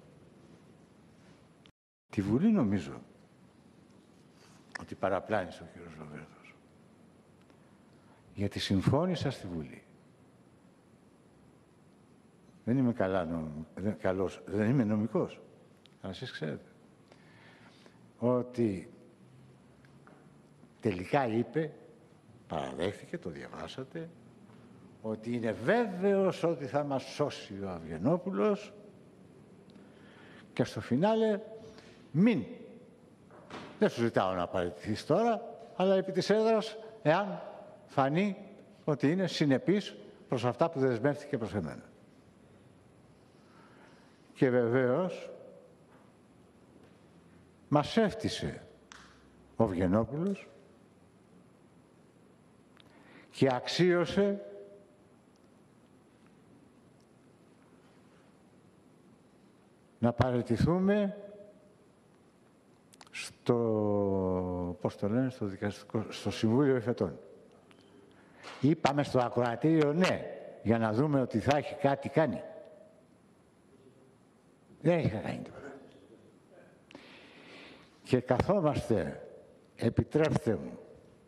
Τη Βουλή νομίζω ότι παραπλάνησε ο κύριος Λοβέρδος. Γιατί συμφώνησα στη Βουλή. Δεν είμαι καλός, δεν είμαι νομικός. Αλλά εσείς ξέρετε. Ότι τελικά είπε, παραδέχθηκε, το διαβάσατε, ότι είναι βέβαιος ότι θα μας σώσει ο Αυγενόπουλος και στο φινάλε μην. Δεν σου ζητάω να παραιτηθείς τώρα, αλλά επί της έδρας, εάν φανεί ότι είναι συνεπής προς αυτά που δεσμεύτηκε προς εμένα. Και βεβαίως μας έφτισε ο Αυγενόπουλος και αξίωσε να παραιτηθούμε στο, πώς το λένε, στο δικαστικό, στο Συμβούλιο Εφετών. Είπαμε στο ακροατήριο ναι, για να δούμε ότι θα έχει κάτι κάνει. Δεν έχει κάνει τίποτα. Και καθόμαστε, επιτρέψτε μου,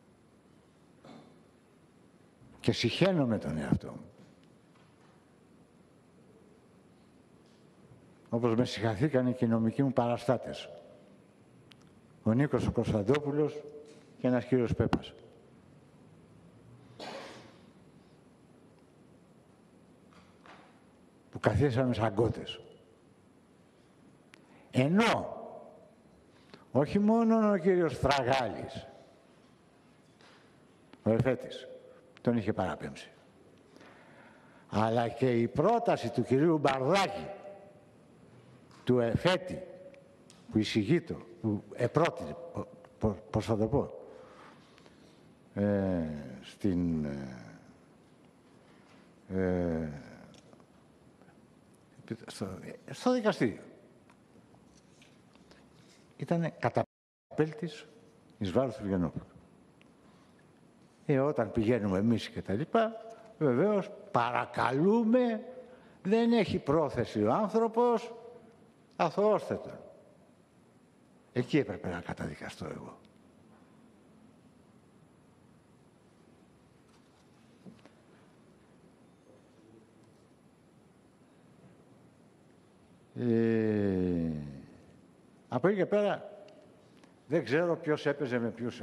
και συχαίνομαι τον εαυτό μου. Όπως με συγχαθήκανε και οι νομικοί μου παραστάτες. Ο Νίκος ο Κωνσταντόπουλος και ένας κύριος Πέπας. Που καθίσαμε σαν γκότες. Ενώ όχι μόνο ο κύριος Φραγάλης, ο Εφέτης, τον είχε παραπέμψει, αλλά και η πρόταση του κυρίου Μπαρδάκη, του Εφέτη, που εισηγείτο, που επρότεινε, πώς θα το πω, στο δικαστήριο. Ήτανε καταπέλτης εις βάρος του Αυγενόπουλου. Όταν πηγαίνουμε εμείς και τα λοιπά, βεβαίως παρακαλούμε, δεν έχει πρόθεση ο άνθρωπος, αθωώστε τον. Εκεί έπρεπε να καταδικαστώ εγώ. Από εκεί και πέρα δεν ξέρω ποιος έπαιζε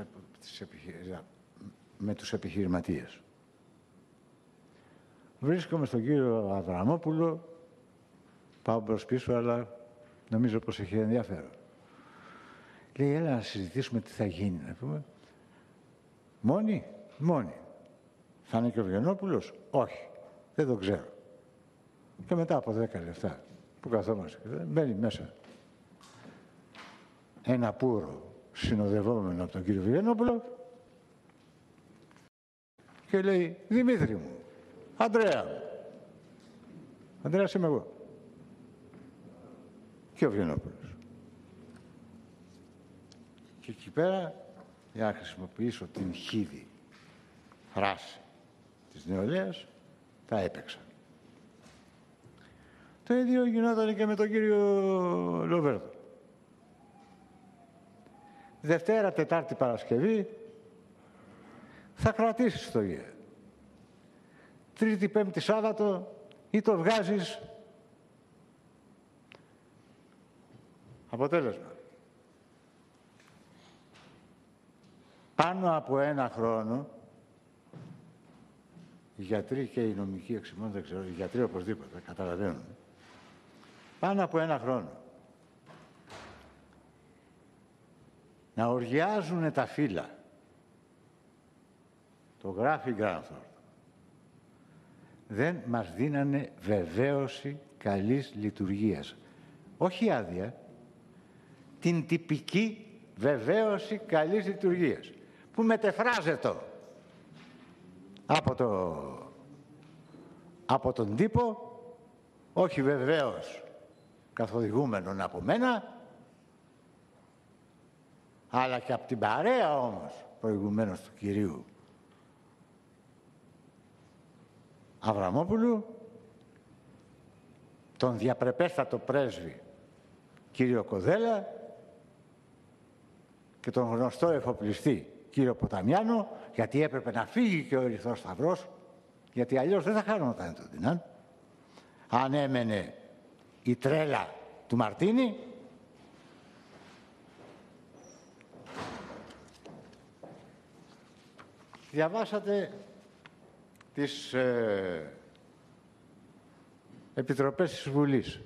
με τους επιχειρηματίες. Βρίσκομαι στον κύριο Αβραμόπουλο, πάω προς πίσω, αλλά νομίζω πως έχει ενδιαφέρον. Λέει, έλα να συζητήσουμε τι θα γίνει, να πούμε. Μόνοι, μόνοι. Θα είναι και ο Αυγενόπουλος, όχι, δεν το ξέρω. Και μετά από 10 λεπτά που καθόμαστε, μπαίνει μέσα ένα πουρο συνοδευόμενο από τον κύριο Αυγενόπουλο και λέει, Δημήτρη μου, Ανδρέα μου. Ανδρέας είμαι εγώ. Και ο Αυγενόπουλος. Και εκεί πέρα, για να χρησιμοποιήσω την χίδη φράση της νεολαίας, τα έπαιξα. Το ίδιο γινόταν και με τον κύριο Λοβέρδο. Δευτέρα, Τετάρτη, Παρασκευή θα κρατήσεις το ΙΕ. Τρίτη, Πέμπτη, Σάββατο ή το βγάζεις. Αποτέλεσμα. Πάνω από ένα χρόνο οι γιατροί και οι νομικοί εξημών, δεν ξέρω, οι γιατροί οπωσδήποτε, καταλαβαίνουν. Πάνω από ένα χρόνο. Να οργιάζουν τα φύλλα. Το γράφει η Γκράνθορντ. Δεν μας δίνανε βεβαίωση καλής λειτουργίας. Όχι άδεια, την τυπική βεβαίωση καλής λειτουργίας, που μετεφράζεται από τον τύπο, όχι βεβαίως καθοδηγούμενον από μένα, αλλά και από την παρέα όμως προηγουμένως του κυρίου Αβραμόπουλου, τον διαπρεπέστατο πρέσβη κύριο Κοδέλα και τον γνωστό εφοπλιστή κύριο Ποταμιάνο, γιατί έπρεπε να φύγει και ο Ερυθρός Σταυρός, γιατί αλλιώς δεν θα χάνονταν τον Ντινάν. Αν έμενε η τρέλα του Μαρτίνη, διαβάσατε τις επιτροπές της Βουλής.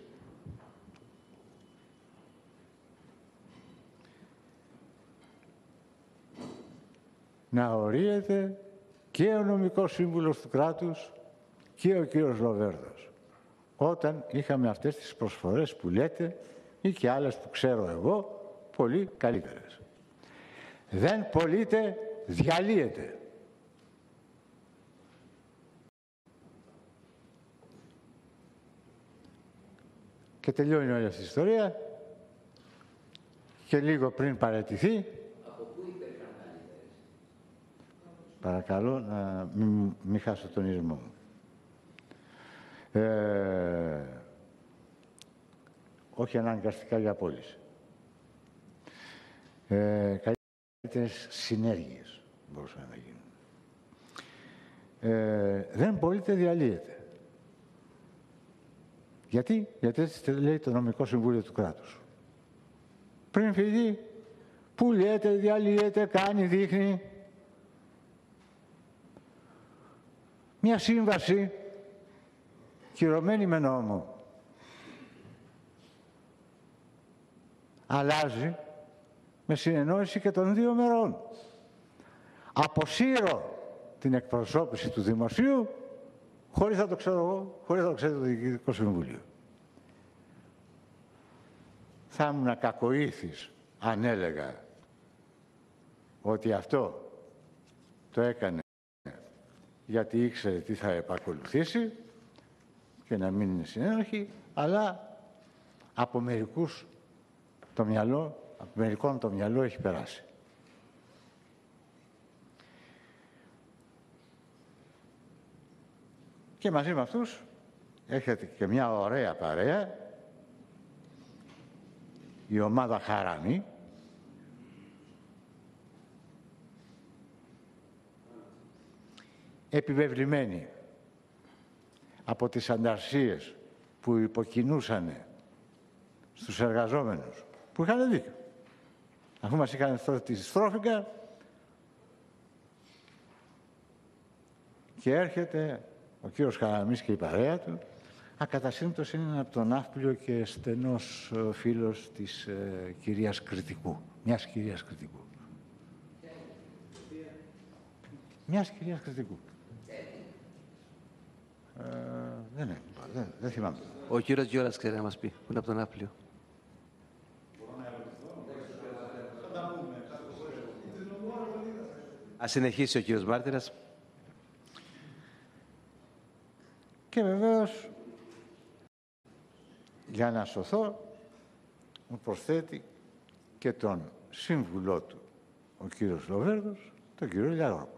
Να ορίεται και ο νομικός σύμβουλος του κράτους και ο κύριος Λοβέρδος. Όταν είχαμε αυτές τις προσφορές που λέτε ή και άλλες που ξέρω εγώ, πολύ καλύτερες. Δεν πωλείται, διαλύεται. Και τελειώνει όλη αυτή η ιστορία και λίγο πριν παραιτηθεί, παρακαλώ να μην χάσω τον ήρμο μου. Όχι αναγκαστικά για πώληση. Καλύτερες συνέργειες μπορούσαν να γίνουν. Δεν πωλείται, διαλύεται. Γιατί έτσι λέει το νομικό συμβούλιο του κράτους. Πριν φύγει, πουλιέται, διαλύεται, κάνει, δείχνει. Μια σύμβαση, κυρωμένη με νόμο, αλλάζει με συνεννόηση και των δύο μερών. Αποσύρω την εκπροσώπηση του δημοσίου, χωρίς να το ξέρω εγώ, χωρίς να το ξέρει το Διοικητικό Συμβούλιο. Θα ήμουν κακοήθης αν έλεγα ότι αυτό το έκανε γιατί ήξερε τι θα επακολουθήσει και να μην είναι συνένοχοι, αλλά από μερικούς το μυαλό, από μερικών το μυαλό έχει περάσει. Και μαζί με αυτούς έρχεται και μια ωραία παρέα, η ομάδα Χαράμι, επιβεβλημένη από τις ανταρσίες που υποκινούσαν στους εργαζόμενους, που είχαν δίκιο. Αφού μας είχαν τη στρόφιγγα και έρχεται ο κύριος Χαραμής και η παρέα του, ακατασύμπτως είναι από τον Ναύπλιο και στενός φίλος της κυρίας Κρητικού, μιας κυρίας Κρητικού. Μιας κυρίας Κρητικού. Δεν θυμάμαι. Ο κύριος Γιώρας ξέρει να μας πει, που είναι από τον Ναύπλιο. Ας συνεχίσει ο κύριος Μάρτυρας. Και βεβαίως, για να σωθώ, μου προσθέτει και τον σύμβουλό του, ο κύριος Λοβέρδος, τον κύριο Λιαρόπουλο.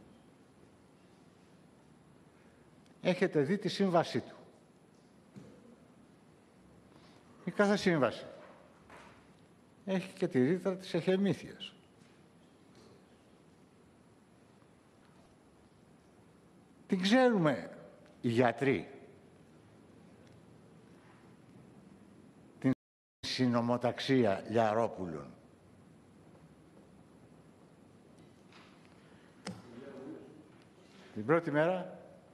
Έχετε δει τη σύμβασή του. Η κάθε σύμβαση έχει και τη ρήτρα της εχεμήθειας. Την ξέρουμε οι γιατροί. Την συνομοταξία Λιαρόπουλων. Την πρώτη μέρα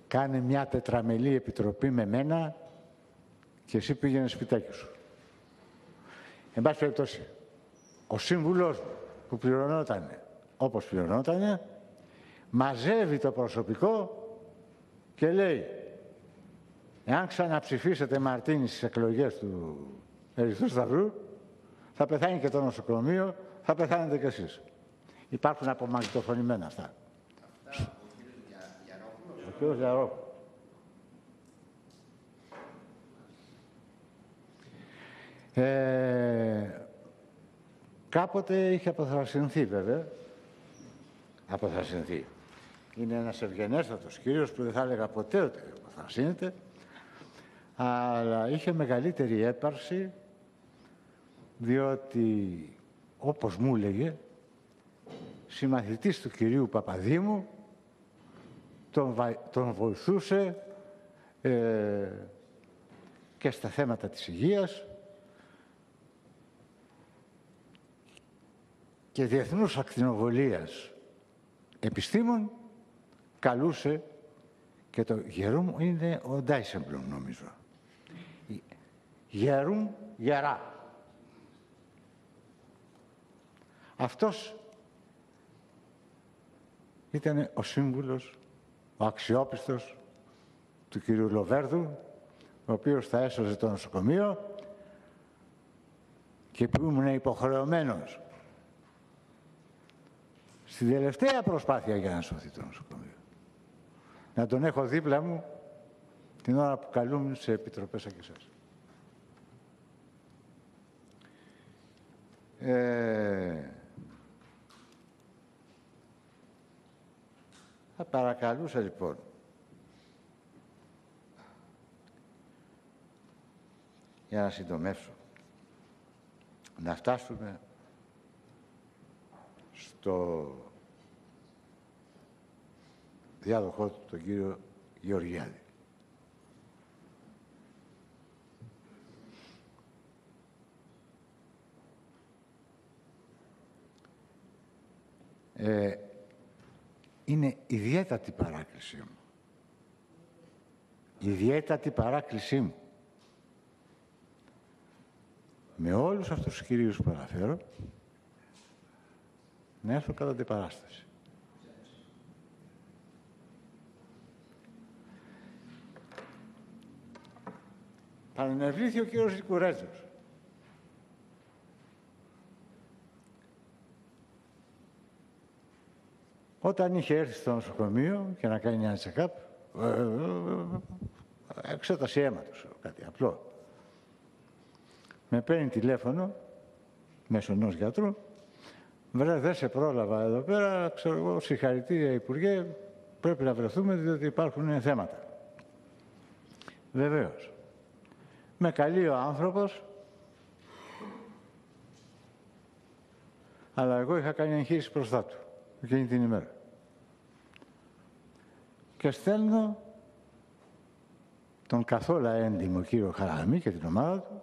κάνε μια τετραμελή επιτροπή με μένα και εσύ πήγαινε σπιτάκι σου. Εν πάση περιπτώσει, ο σύμβουλος μου που πληρωνότανε όπως πληρωνότανε, μαζεύει το προσωπικό και λέει, εάν ξαναψηφίσετε Μαρτίνη στις εκλογές του Ερυθρού Σταυρού, θα πεθάνει και το νοσοκομείο, θα πεθάνετε κι εσείς. Υπάρχουν απομαγνητοφωνημένα αυτά. Ο κύριος Γιαρόπουλος. Κάποτε είχε αποθρασινθεί βέβαια. Αποθρασινθεί. Είναι ένας ευγενέστατος κύριος που δεν θα έλεγα ποτέ ότι αποθρασύνεται, αλλά είχε μεγαλύτερη έπαρση διότι, όπως μου έλεγε, συμμαθητής του κυρίου Παπαδήμου τον βοηθούσε και στα θέματα της υγείας και διεθνούς ακτινοβολίας επιστήμων καλούσε και το Γερούμ είναι ο Ντάισεμπλουμ νομίζω. Γερούμ Γερά. Αυτός ήταν ο σύμβουλος, ο αξιόπιστος του κυρίου Λοβέρδου, ο οποίος θα έσωζε το νοσοκομείο και που ήμουν υποχρεωμένος στην τελευταία προσπάθεια για να σωθεί το νοσοκομείο. Να τον έχω δίπλα μου την ώρα που καλούμουν σε επιτροπές σαν και εσάς. Θα παρακαλούσα λοιπόν για να συντομεύσω να φτάσουμε στο διάδοχό του, τον κύριο Γεωργιάδη. Είναι ιδιαίτατη παράκλησή μου. Ιδιαίτατη παράκλησή μου. Με όλους αυτούς τους κυρίους που αναφέρω, να έρθω κατά την παράσταση. Παρενευλήθη ο κύριος Λικουρέτζος. Όταν είχε έρθει στο νοσοκομείο και να κάνει ένα check-up, εξέταση αίματος, κάτι απλό. Με παίρνει τηλέφωνο, μέσω ενός γιατρού, βρε, δεν σε πρόλαβα εδώ πέρα, ξέρω εγώ, συγχαρητήρια Υπουργέ, πρέπει να βρεθούμε διότι υπάρχουν θέματα. Βεβαίως. Με καλεί ο άνθρωπος, αλλά εγώ είχα κάνει εγχείρηση μπροστά του εκείνη την ημέρα. Και στέλνω τον καθόλου έντιμο κύριο Χαραμή και την ομάδα του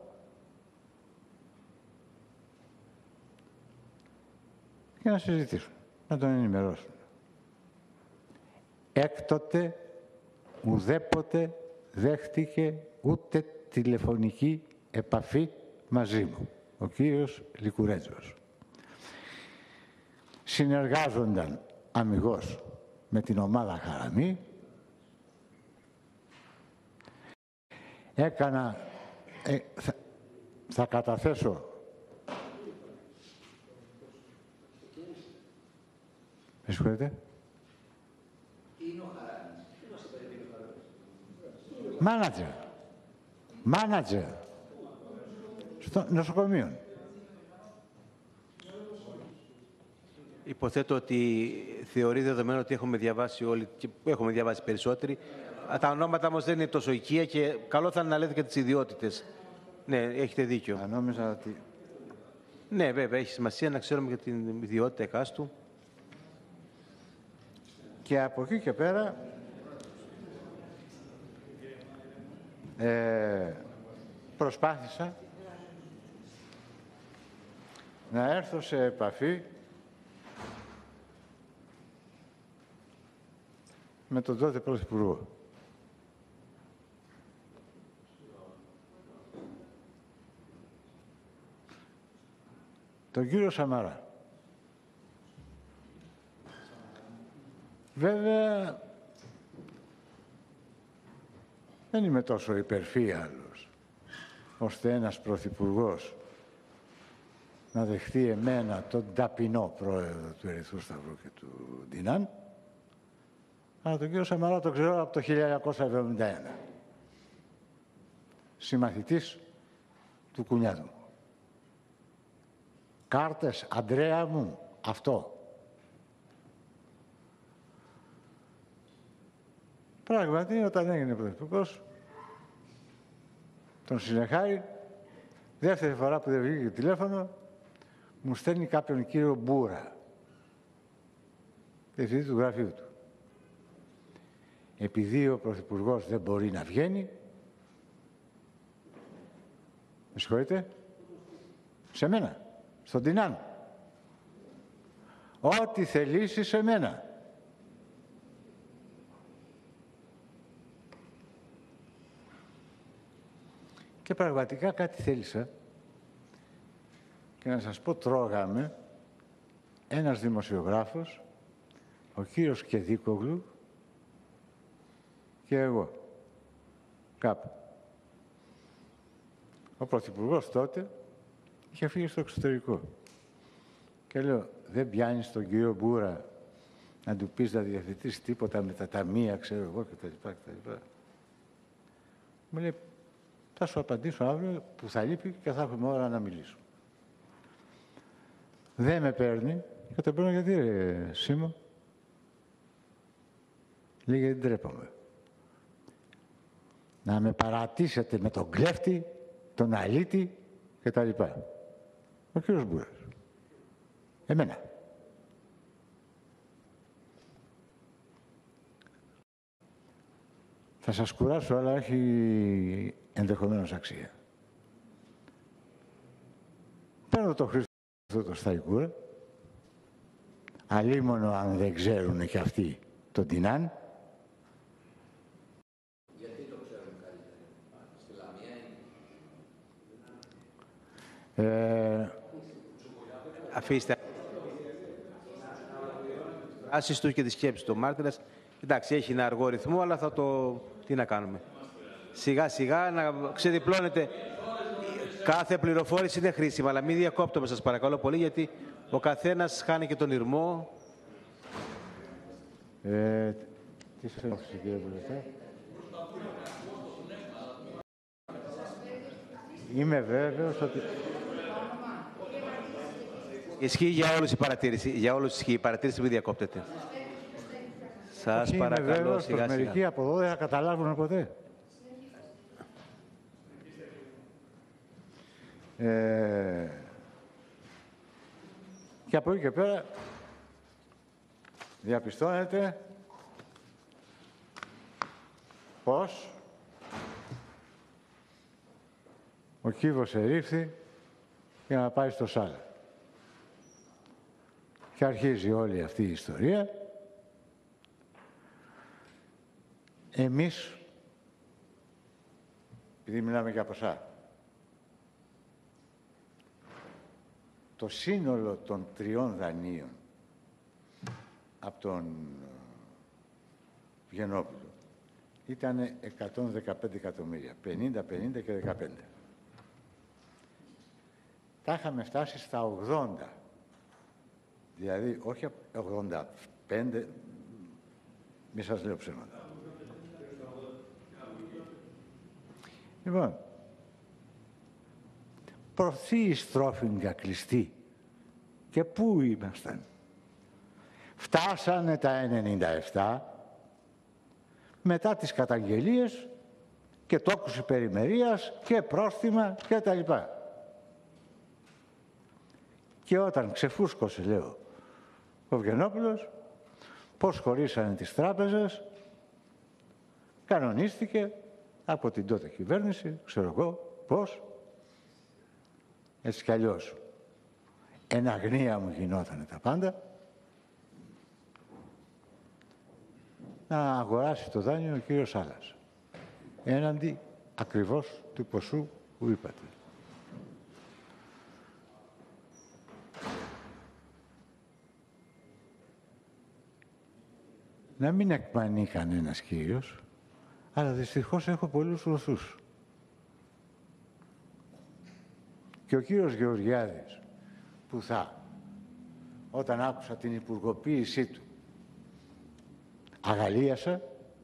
για να συζητήσουν, να τον ενημερώσουν. Έκτοτε ουδέποτε δέχτηκε ούτε τηλεφωνική επαφή μαζί μου, ο κύριος Λικουρέτζος. Συνεργάζονταν αμιγώς με την ομάδα Χαραμή. Έκανα, θα καταθέσω με συγχωρείτε. Μάνατζερ στο νοσοκομείο. Υποθέτω ότι θεωρεί δεδομένο ότι έχουμε διαβάσει όλοι και έχουμε διαβάσει περισσότεροι. Τα ονόματα όμως δεν είναι τόσο οικία και καλό θα είναι να λέτε και τις ιδιότητες. Ναι, έχετε δίκιο. Νόμιζα ότι... Ναι, βέβαια, έχει σημασία να ξέρουμε και την ιδιότητα εκάστου. Και από εκεί και πέρα προσπάθησα να έρθω σε επαφή με τον τότε Πρωθυπουργό. τον κύριο Σαμαρά. Βέβαια, δεν είμαι τόσο υπερφύαλος, ώστε ένας πρωθυπουργός να δεχτεί εμένα τον ταπεινό πρόεδρο του Ερυθρού Σταυρού και του Ντινάν, αλλά τον κύριο Σαμαρά τον ξέρω από το 1971. Συμμαθητής του κουνιάδου. Κάρτες, Αντρέα μου, αυτό. Πράγματι, όταν έγινε πρωθυπουργός, τον συνεχάρει, δεύτερη φορά που δεν βγήκε τηλέφωνο, μου στέλνει κάποιον κύριο Μπούρα, διευθυντή του γραφείου του. Επειδή ο πρωθυπουργός δεν μπορεί να βγαίνει, με συγχωρείτε, σε μένα, στον Ντινάν. Ό,τι θελήσει σε μένα. Και πραγματικά κάτι θέλησα. Και να σας πω, τρώγαμε ένας δημοσιογράφος, ο κύριος Κεδίκογλου και εγώ. Κάπου. Ο πρωθυπουργός τότε είχε φύγει στο εξωτερικό. Και λέω, δεν πιάνεις τον κύριο Μπούρα να του πεις να διευθετήσει τίποτα με τα ταμεία, ξέρω εγώ, κτλ. Μου λέει, θα σου απαντήσω αύριο που θα λείπει και θα έχουμε ώρα να μιλήσουμε. Δεν με παίρνει. Και τον παίρνω γιατί, ρε Σίμω. Λέει, γιατί ντρέπομαι. Να με παρατήσετε με τον κλέφτη, τον αλήτη και τα λοιπά. Ο κύριος Μπούρας. Εμένα. Θα σας κουράσω, αλλά έχει ενδεχομένως αξία. Παίρνω το Χρήστο το Σταϊκούρα, αλίμονο αν δεν ξέρουν και αυτοί τον Ντινάν. Γιατί το ξέρουν καλύτερα? Στη Λαμία είναι. Αφήστε. Άσεις του και τη σκέψη του μάρτυρας. Εντάξει, έχει ένα αργό ρυθμό, αλλά θα το... Τι να κάνουμε. Σιγά σιγά να ξεδιπλώνετε. Κάθε πληροφόρηση είναι χρήσιμη, αλλά μην διακόπτουμε, σας παρακαλώ πολύ, γιατί ο καθένας χάνει και τον ηρμό. Τι σας έφτιαξε, κύριε Βουλευτέ? Είμαι βέβαιος ότι... Ισχύει για όλους η παρατήρηση. Για όλους ισχύει η παρατήρηση, μην διακόπτετε. Σας παρακαλώ, είμαι βέβαιος σιγά πως σιγά. μερικοί από εδώ δεν θα καταλάβουν ποτέ. Και από εκεί και πέρα διαπιστώνεται πως ο κύβος ερήφθη για να πάει στο Σάλα. Και αρχίζει όλη αυτή η ιστορία. Εμείς, επειδή μιλάμε για ποσά, το σύνολο των 3 δανείων από τον Βγενόπουλο ήταν 115 εκατομμύρια, 50, 50 και 15. Τα είχαμε φτάσει στα 80, δηλαδή όχι 85, μη σας λέω ψέματα. Λοιπόν, προωθεί η στρόφιγγα κλειστή. Και πού ήμασταν? Φτάσανε τα 97 μετά τις καταγγελίες και τόκους υπερημερίας και πρόστιμα και τα λοιπά. Και όταν ξεφούσκωσε, λέω, ο Βγενόπουλος, πώς χωρίσανε τις τράπεζες, κανονίστηκε από την τότε κυβέρνηση, ξέρω εγώ πώς, έτσι κι αλλιώς. Εν αγνία μου γινότανε τα πάντα, να αγοράσει το δάνειο ο κύριος Σάλας, έναντι ακριβώς του ποσού που είπατε. να μην εκπανεί κανένας κύριος, αλλά δυστυχώς έχω πολλούς γροθούς. Και ο κύριος Γεωργιάδης, που όταν άκουσα την υπουργοποίησή του, αγαλίασα,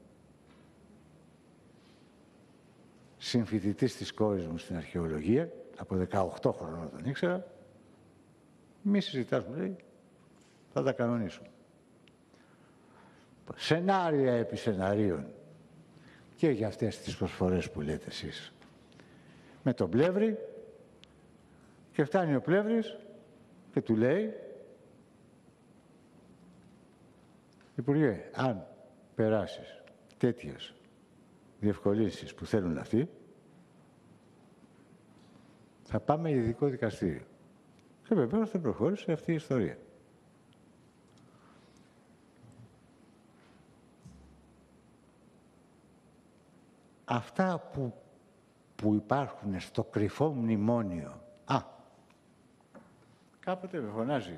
συμφοιτητής της κόρης μου στην αρχαιολογία, από 18 χρονών τον ήξερα, μη συζητάς, μου λέει, θα τα κανονίσουμε. Σενάρια επί σεναρίων και για αυτές τις προσφορές που λέτε εσείς. Με τον Πλεύρη, και φτάνει ο Πλεύρης και του λέει, Υπουργέ, αν περάσεις τέτοιες διευκολύνσεις που θέλουν αυτοί, θα πάμε ειδικό δικαστήριο. Και βεβαίως δεν προχώρησε αυτή η ιστορία. Αυτά που υπάρχουν στο κρυφό μνημόνιο. Κάποτε με φωνάζει.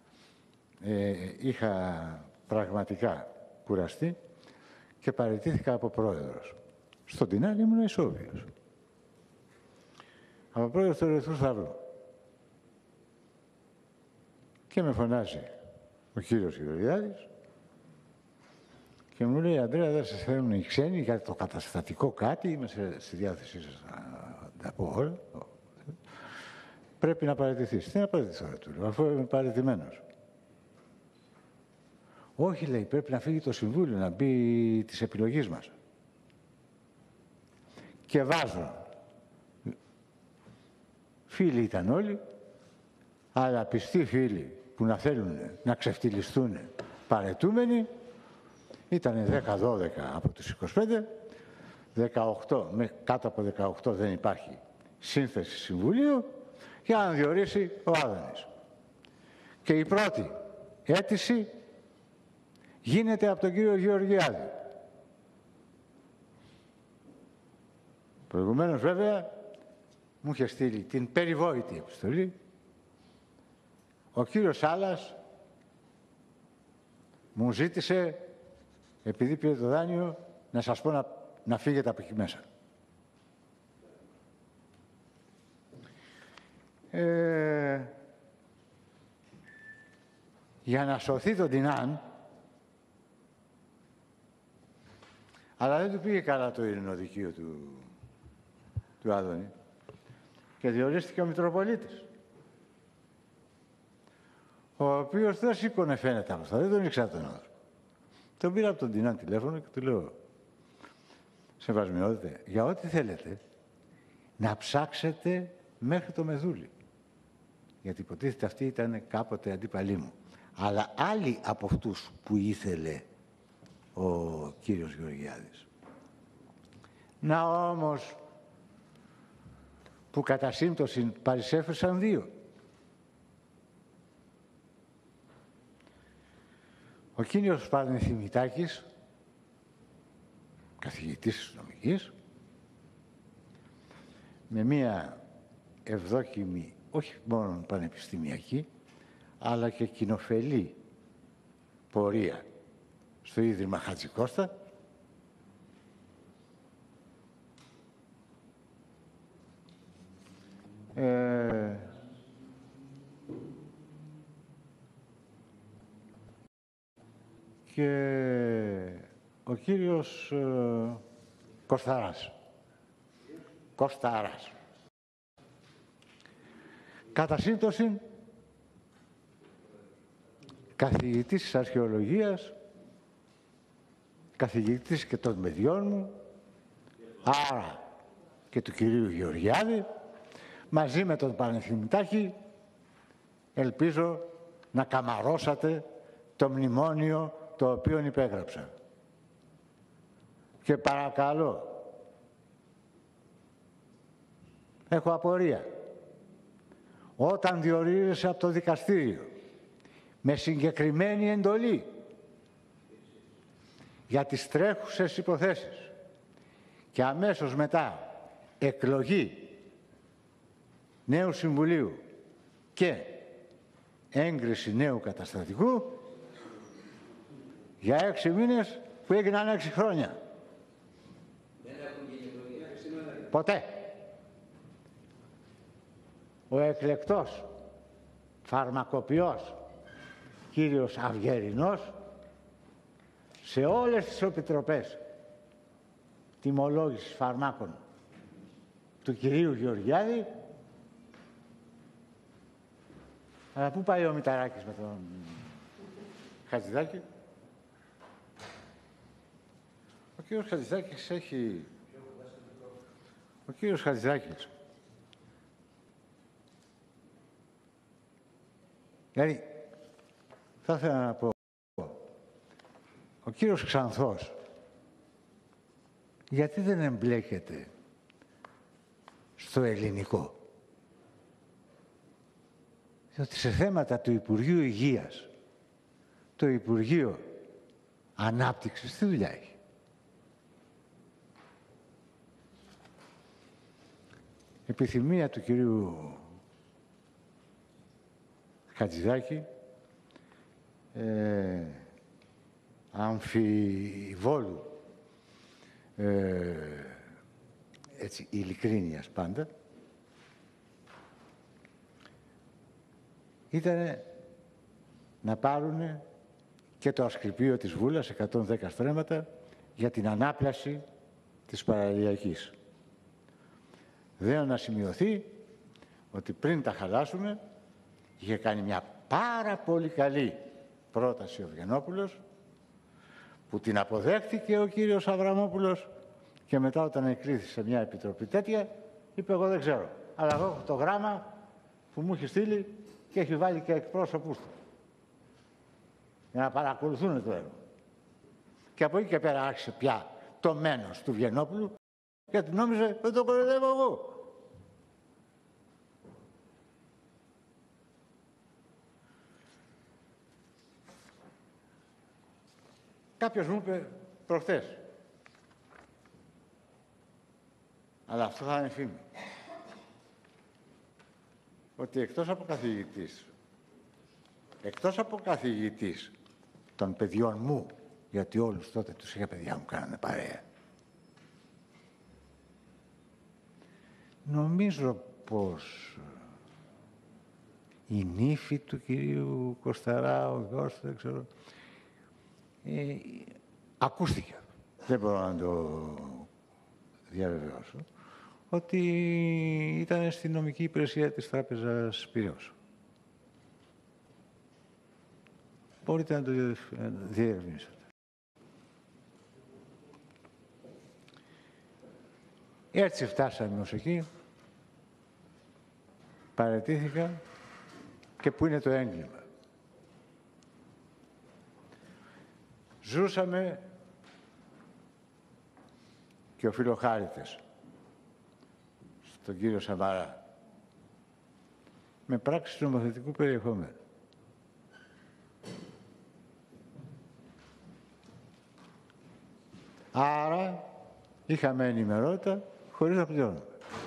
Είχα πραγματικά κουραστεί και παραιτήθηκα από πρόεδρος. Στον Τινάν ήμουν ισόβιος. Από πρόεδρος του Ερυθρού Σταυρού. Και με φωνάζει ο κύριος Γεωργιάδης και μου λέει, Αντρέα, δεν σε θέλουν οι ξένοι για το καταστατικό κάτι, είμαι στη διάθεσή σας να τα πω όλα. Πρέπει να παραιτηθείς. Τι να παραιτηθώ, του λέω, αφού είμαι παραιτημένος. Όχι, λέει, πρέπει να φύγει το Συμβούλιο, να μπει της επιλογής μας. Και βάζω. Φίλοι ήταν όλοι, αλλά πιστοί φίλοι που να θέλουν να ξεφτυλιστούν παραιτούμενοι, ήταν 10-12 από τους 25, 18, κάτω από 18 δεν υπάρχει σύνθεση Συμβουλίου, για να διορίσει ο Άδωνης. Και η πρώτη αίτηση γίνεται από τον κύριο Γεωργιάδη. Προηγουμένως βέβαια μου είχε στείλει την περιβόητη επιστολή ο κύριος Σάλας, μου ζήτησε, επειδή πήρε το δάνειο, να σας πω να φύγετε από εκεί μέσα. Για να σωθεί τον Τινάν, αλλά δεν του πήγε καλά το ειρηνοδικείο του Άδωνη και διορίστηκε ο Μητροπολίτης, ο οποίος δεν σήκωνε φαίνεται από αυτά, δεν τον ήξερα τον άνθρωπο. Τον πήρα από τον Τινάν τηλέφωνο και του λέω, σεβασμιότητα, για ό,τι θέλετε να ψάξετε μέχρι το Μεδούλη. Γιατί υποτίθεται αυτοί ήταν κάποτε αντίπαλοι μου. Αλλά άλλοι από αυτούς που ήθελε ο κύριος Γεωργιάδης. Να όμως που κατά σύμπτωση παρισέφερσαν δύο. Ο κύριος Πανεθυμητάκης, καθηγητής νομικής, με μία ευδόκιμη, όχι μόνο πανεπιστημιακή, αλλά και κοινοφελή πορεία στο Ίδρυμα Χατζικώστα, και ο κύριος Κωστάρας. Κατά σύμπτωση, καθηγητής της αρχαιολογίας, καθηγητής και των παιδιών μου, άρα και του κυρίου Γεωργιάδη, μαζί με τον Πανεθυμητάκη, ελπίζω να καμαρώσατε το μνημόνιο το οποίο υπέγραψα. Και παρακαλώ, έχω απορία. Όταν διορίζεσαι από το δικαστήριο με συγκεκριμένη εντολή για τις τρέχουσες υποθέσεις και αμέσως μετά εκλογή νέου Συμβουλίου και έγκριση νέου καταστατικού, για 6 μήνες που έγιναν 6 χρόνια. Δεν έχουν γίνει εκλογές. Ποτέ. Ο εκλεκτός φαρμακοποιός κύριος Αυγερινός σε όλες τις επιτροπές τιμολόγησης φαρμάκων του κυρίου Γεωργιάδη. Αλλά πού πάει ο Μηταράκης με τον Χατζηδάκη? Ο κύριος Χατζηδάκης έχει... Ο κύριος Χατζηδάκης. Δηλαδή, θα ήθελα να πω, ο κύριος Ξανθός, γιατί δεν εμπλέκεται στο ελληνικό? Διότι σε θέματα του Υπουργείου Υγείας, το Υπουργείο Ανάπτυξης, τι δουλειά έχει? Επιθυμία του κυρίου Χατζηδάκη, αμφιβόλου έτσι, ειλικρίνειας πάντα, ήταν να πάρουν και το Ασκληπείο της Βούλας, 110 στρέμματα, για την ανάπλαση της παραλιακής. Δεν να σημειωθεί ότι πριν τα χαλάσουμε, είχε κάνει μια πάρα πολύ καλή πρόταση ο Βιενόπουλος, που την αποδέχτηκε ο κύριος Αβραμόπουλος και μετά όταν εκλήθη σε μια επιτροπή τέτοια, είπε εγώ δεν ξέρω, αλλά εγώ έχω το γράμμα που μου έχει στείλει και έχει βάλει και εκπρόσωπους του για να παρακολουθούν το έργο. Και από εκεί και πέρα άρχισε πια το μένος του Βιενόπουλου, γιατί νόμιζε δεν το κοροϊδεύω εγώ. Κάποιος μου είπε προχτές, αλλά αυτό θα είναι φήμη, ότι εκτός από καθηγητής των παιδιών μου, γιατί όλους τότε τους είχα παιδιά μου, κάνανε παρέα, νομίζω πως η νύφη του κυρίου Κωσταρά, ο γιος του, δεν ξέρω, ακούστηκε, δεν μπορώ να το διαβεβαιώσω, ότι ήταν στη νομική υπηρεσία της Τράπεζας Πειραιώς. Μπορείτε να το διερευνήσετε. Έτσι φτάσαμε ως εκεί, παραιτήθηκα και πού είναι το έγκλημα. Ζούσαμε και οφειλοχάρητες στον κύριο Σαμαρά με πράξεις νομοθετικού περιεχομένου. Άρα είχαμε ενημερότητα χωρίς να πληρώνουμε.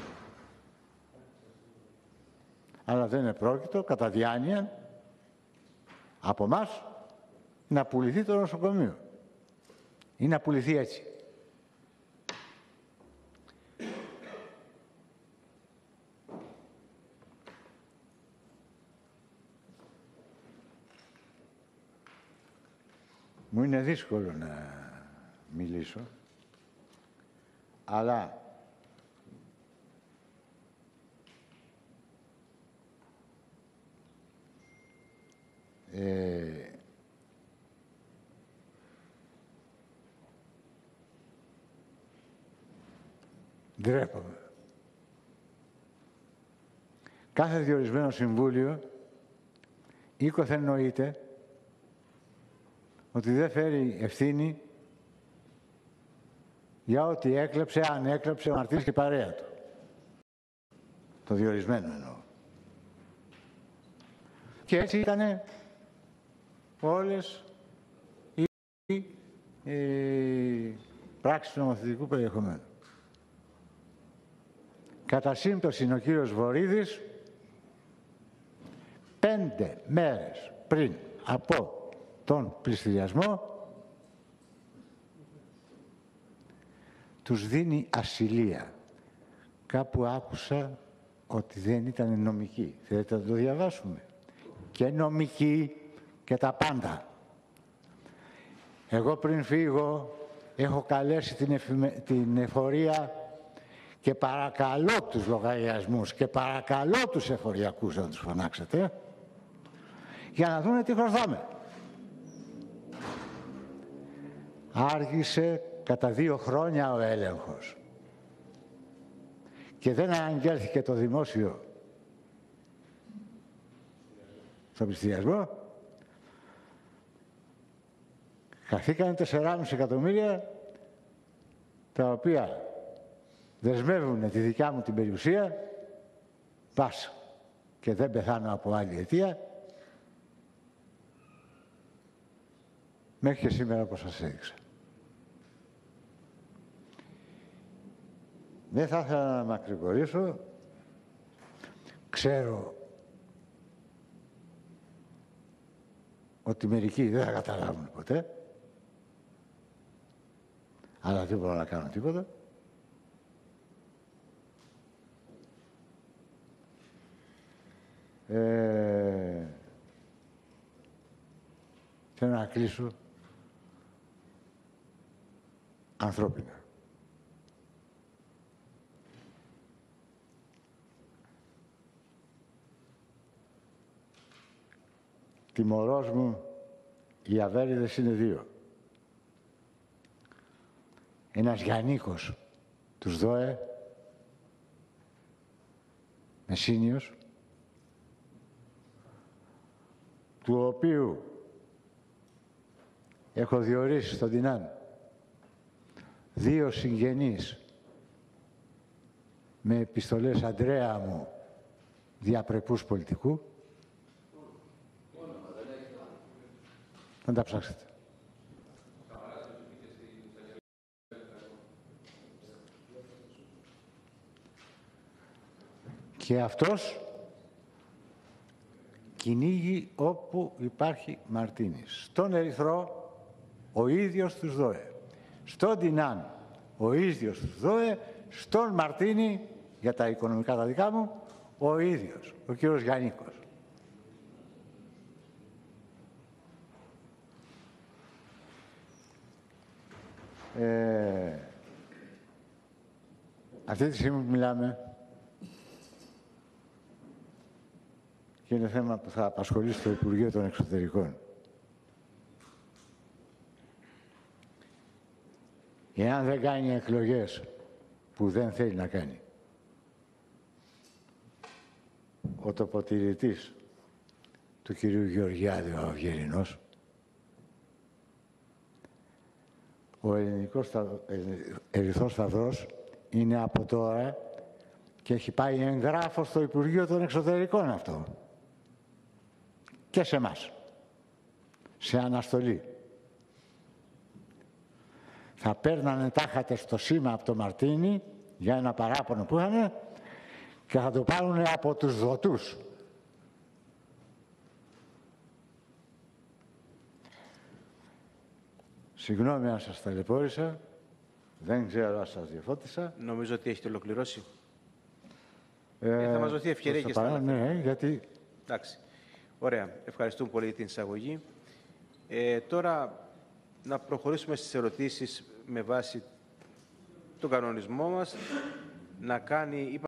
Αλλά δεν είναι πρόκειτο κατά διάνοια από εμάς να πουληθεί το νοσοκομείο ή να πουληθεί έτσι. Μου είναι δύσκολο να μιλήσω, αλλά ντρέπομαι. Κάθε διορισμένο συμβούλιο οίκοθεν εννοείται ότι δεν φέρει ευθύνη για ό,τι έκλεψε, αν έκλεψε ο Μαρτίνης και η παρέα του. Το διορισμένο εννοώ. Και έτσι ήταν όλες οι πράξεις του νομοθετικού περιεχομένου. Κατά σύμπτωση είναι ο κύριος Βορίδης 5 μέρες πριν από τον πληστηριασμό τους δίνει ασυλία. Κάπου άκουσα ότι δεν ήταν νομικοί. Θέλετε να το διαβάσουμε? Και νομικοί και τα πάντα. Εγώ πριν φύγω έχω καλέσει την εφορία και παρακαλώ τους λογαριασμούς και παρακαλώ τους εφοριακούς να τους φωνάξετε για να δούνε τι χρωστάμε. Άργησε κατά 2 χρόνια ο έλεγχος και δεν αναγγέλθηκε το δημόσιο στον πληστηριασμό. Χαθήκανε 4,5 εκατομμύρια, τα οποία δεσμεύουν τη δικιά μου την περιουσία, πας και δεν πεθάνω από άλλη αιτία, μέχρι και σήμερα όπως σας έδειξα. Δεν θα ήθελα να μακρηγορήσω. Ξέρω ότι μερικοί δεν θα καταλάβουν ποτέ, αλλά δεν μπορώ να κάνω τίποτα. Θέλω να κλείσω ανθρώπινα. Τιμωρός μου, οι αβέριδες είναι 2. Ένας Γιαννίκος, τους ΔΟΕ, Μεσσίνιος, του οποίου έχω διορίσει στον Τινάν 2 συγγενείς με επιστολές Αντρέα μου διαπρεπούς πολιτικού. Να τα ψάξετε. Και αυτός κυνήγει όπου υπάρχει Μαρτίνης. Στον Ερυθρό, ο ίδιος τους ΔΟΕ. Στον Τινάν, ο ίδιος τους ΔΟΕ. Στον Μαρτίνη, για τα οικονομικά τα δικά μου, ο ίδιος, ο κύριος Γιαννίκος. Αυτή τη στιγμή που μιλάμε, και είναι θέμα που θα απασχολήσει το Υπουργείο των Εξωτερικών. Εάν δεν κάνει εκλογές που δεν θέλει να κάνει, ο τοποτηρητής του κυρίου Γεωργιάδη, ο Αυγερινός, ο Ερυθρός Σταυρός είναι από τώρα και έχει πάει εγγράφο στο Υπουργείο των Εξωτερικών αυτό. Και σε εμάς. Σε αναστολή. Θα παίρνανε τάχατε στο σήμα από το Μαρτίνι για ένα παράπονο που είχαν και θα το πάρουν από τους δοτούς. Συγγνώμη αν σας ταλαιπώρησα. Δεν ξέρω αν σας διαφώτισα. Νομίζω ότι έχετε ολοκληρώσει. Θα μας δοθεί ευκαιρία και στα άλλα. Ναι, γιατί... Εντάξει. Ωραία. Ευχαριστούμε πολύ την εισαγωγή. Τώρα να προχωρήσουμε στις ερωτήσεις με βάση τον κανονισμό μας. Να κάνει...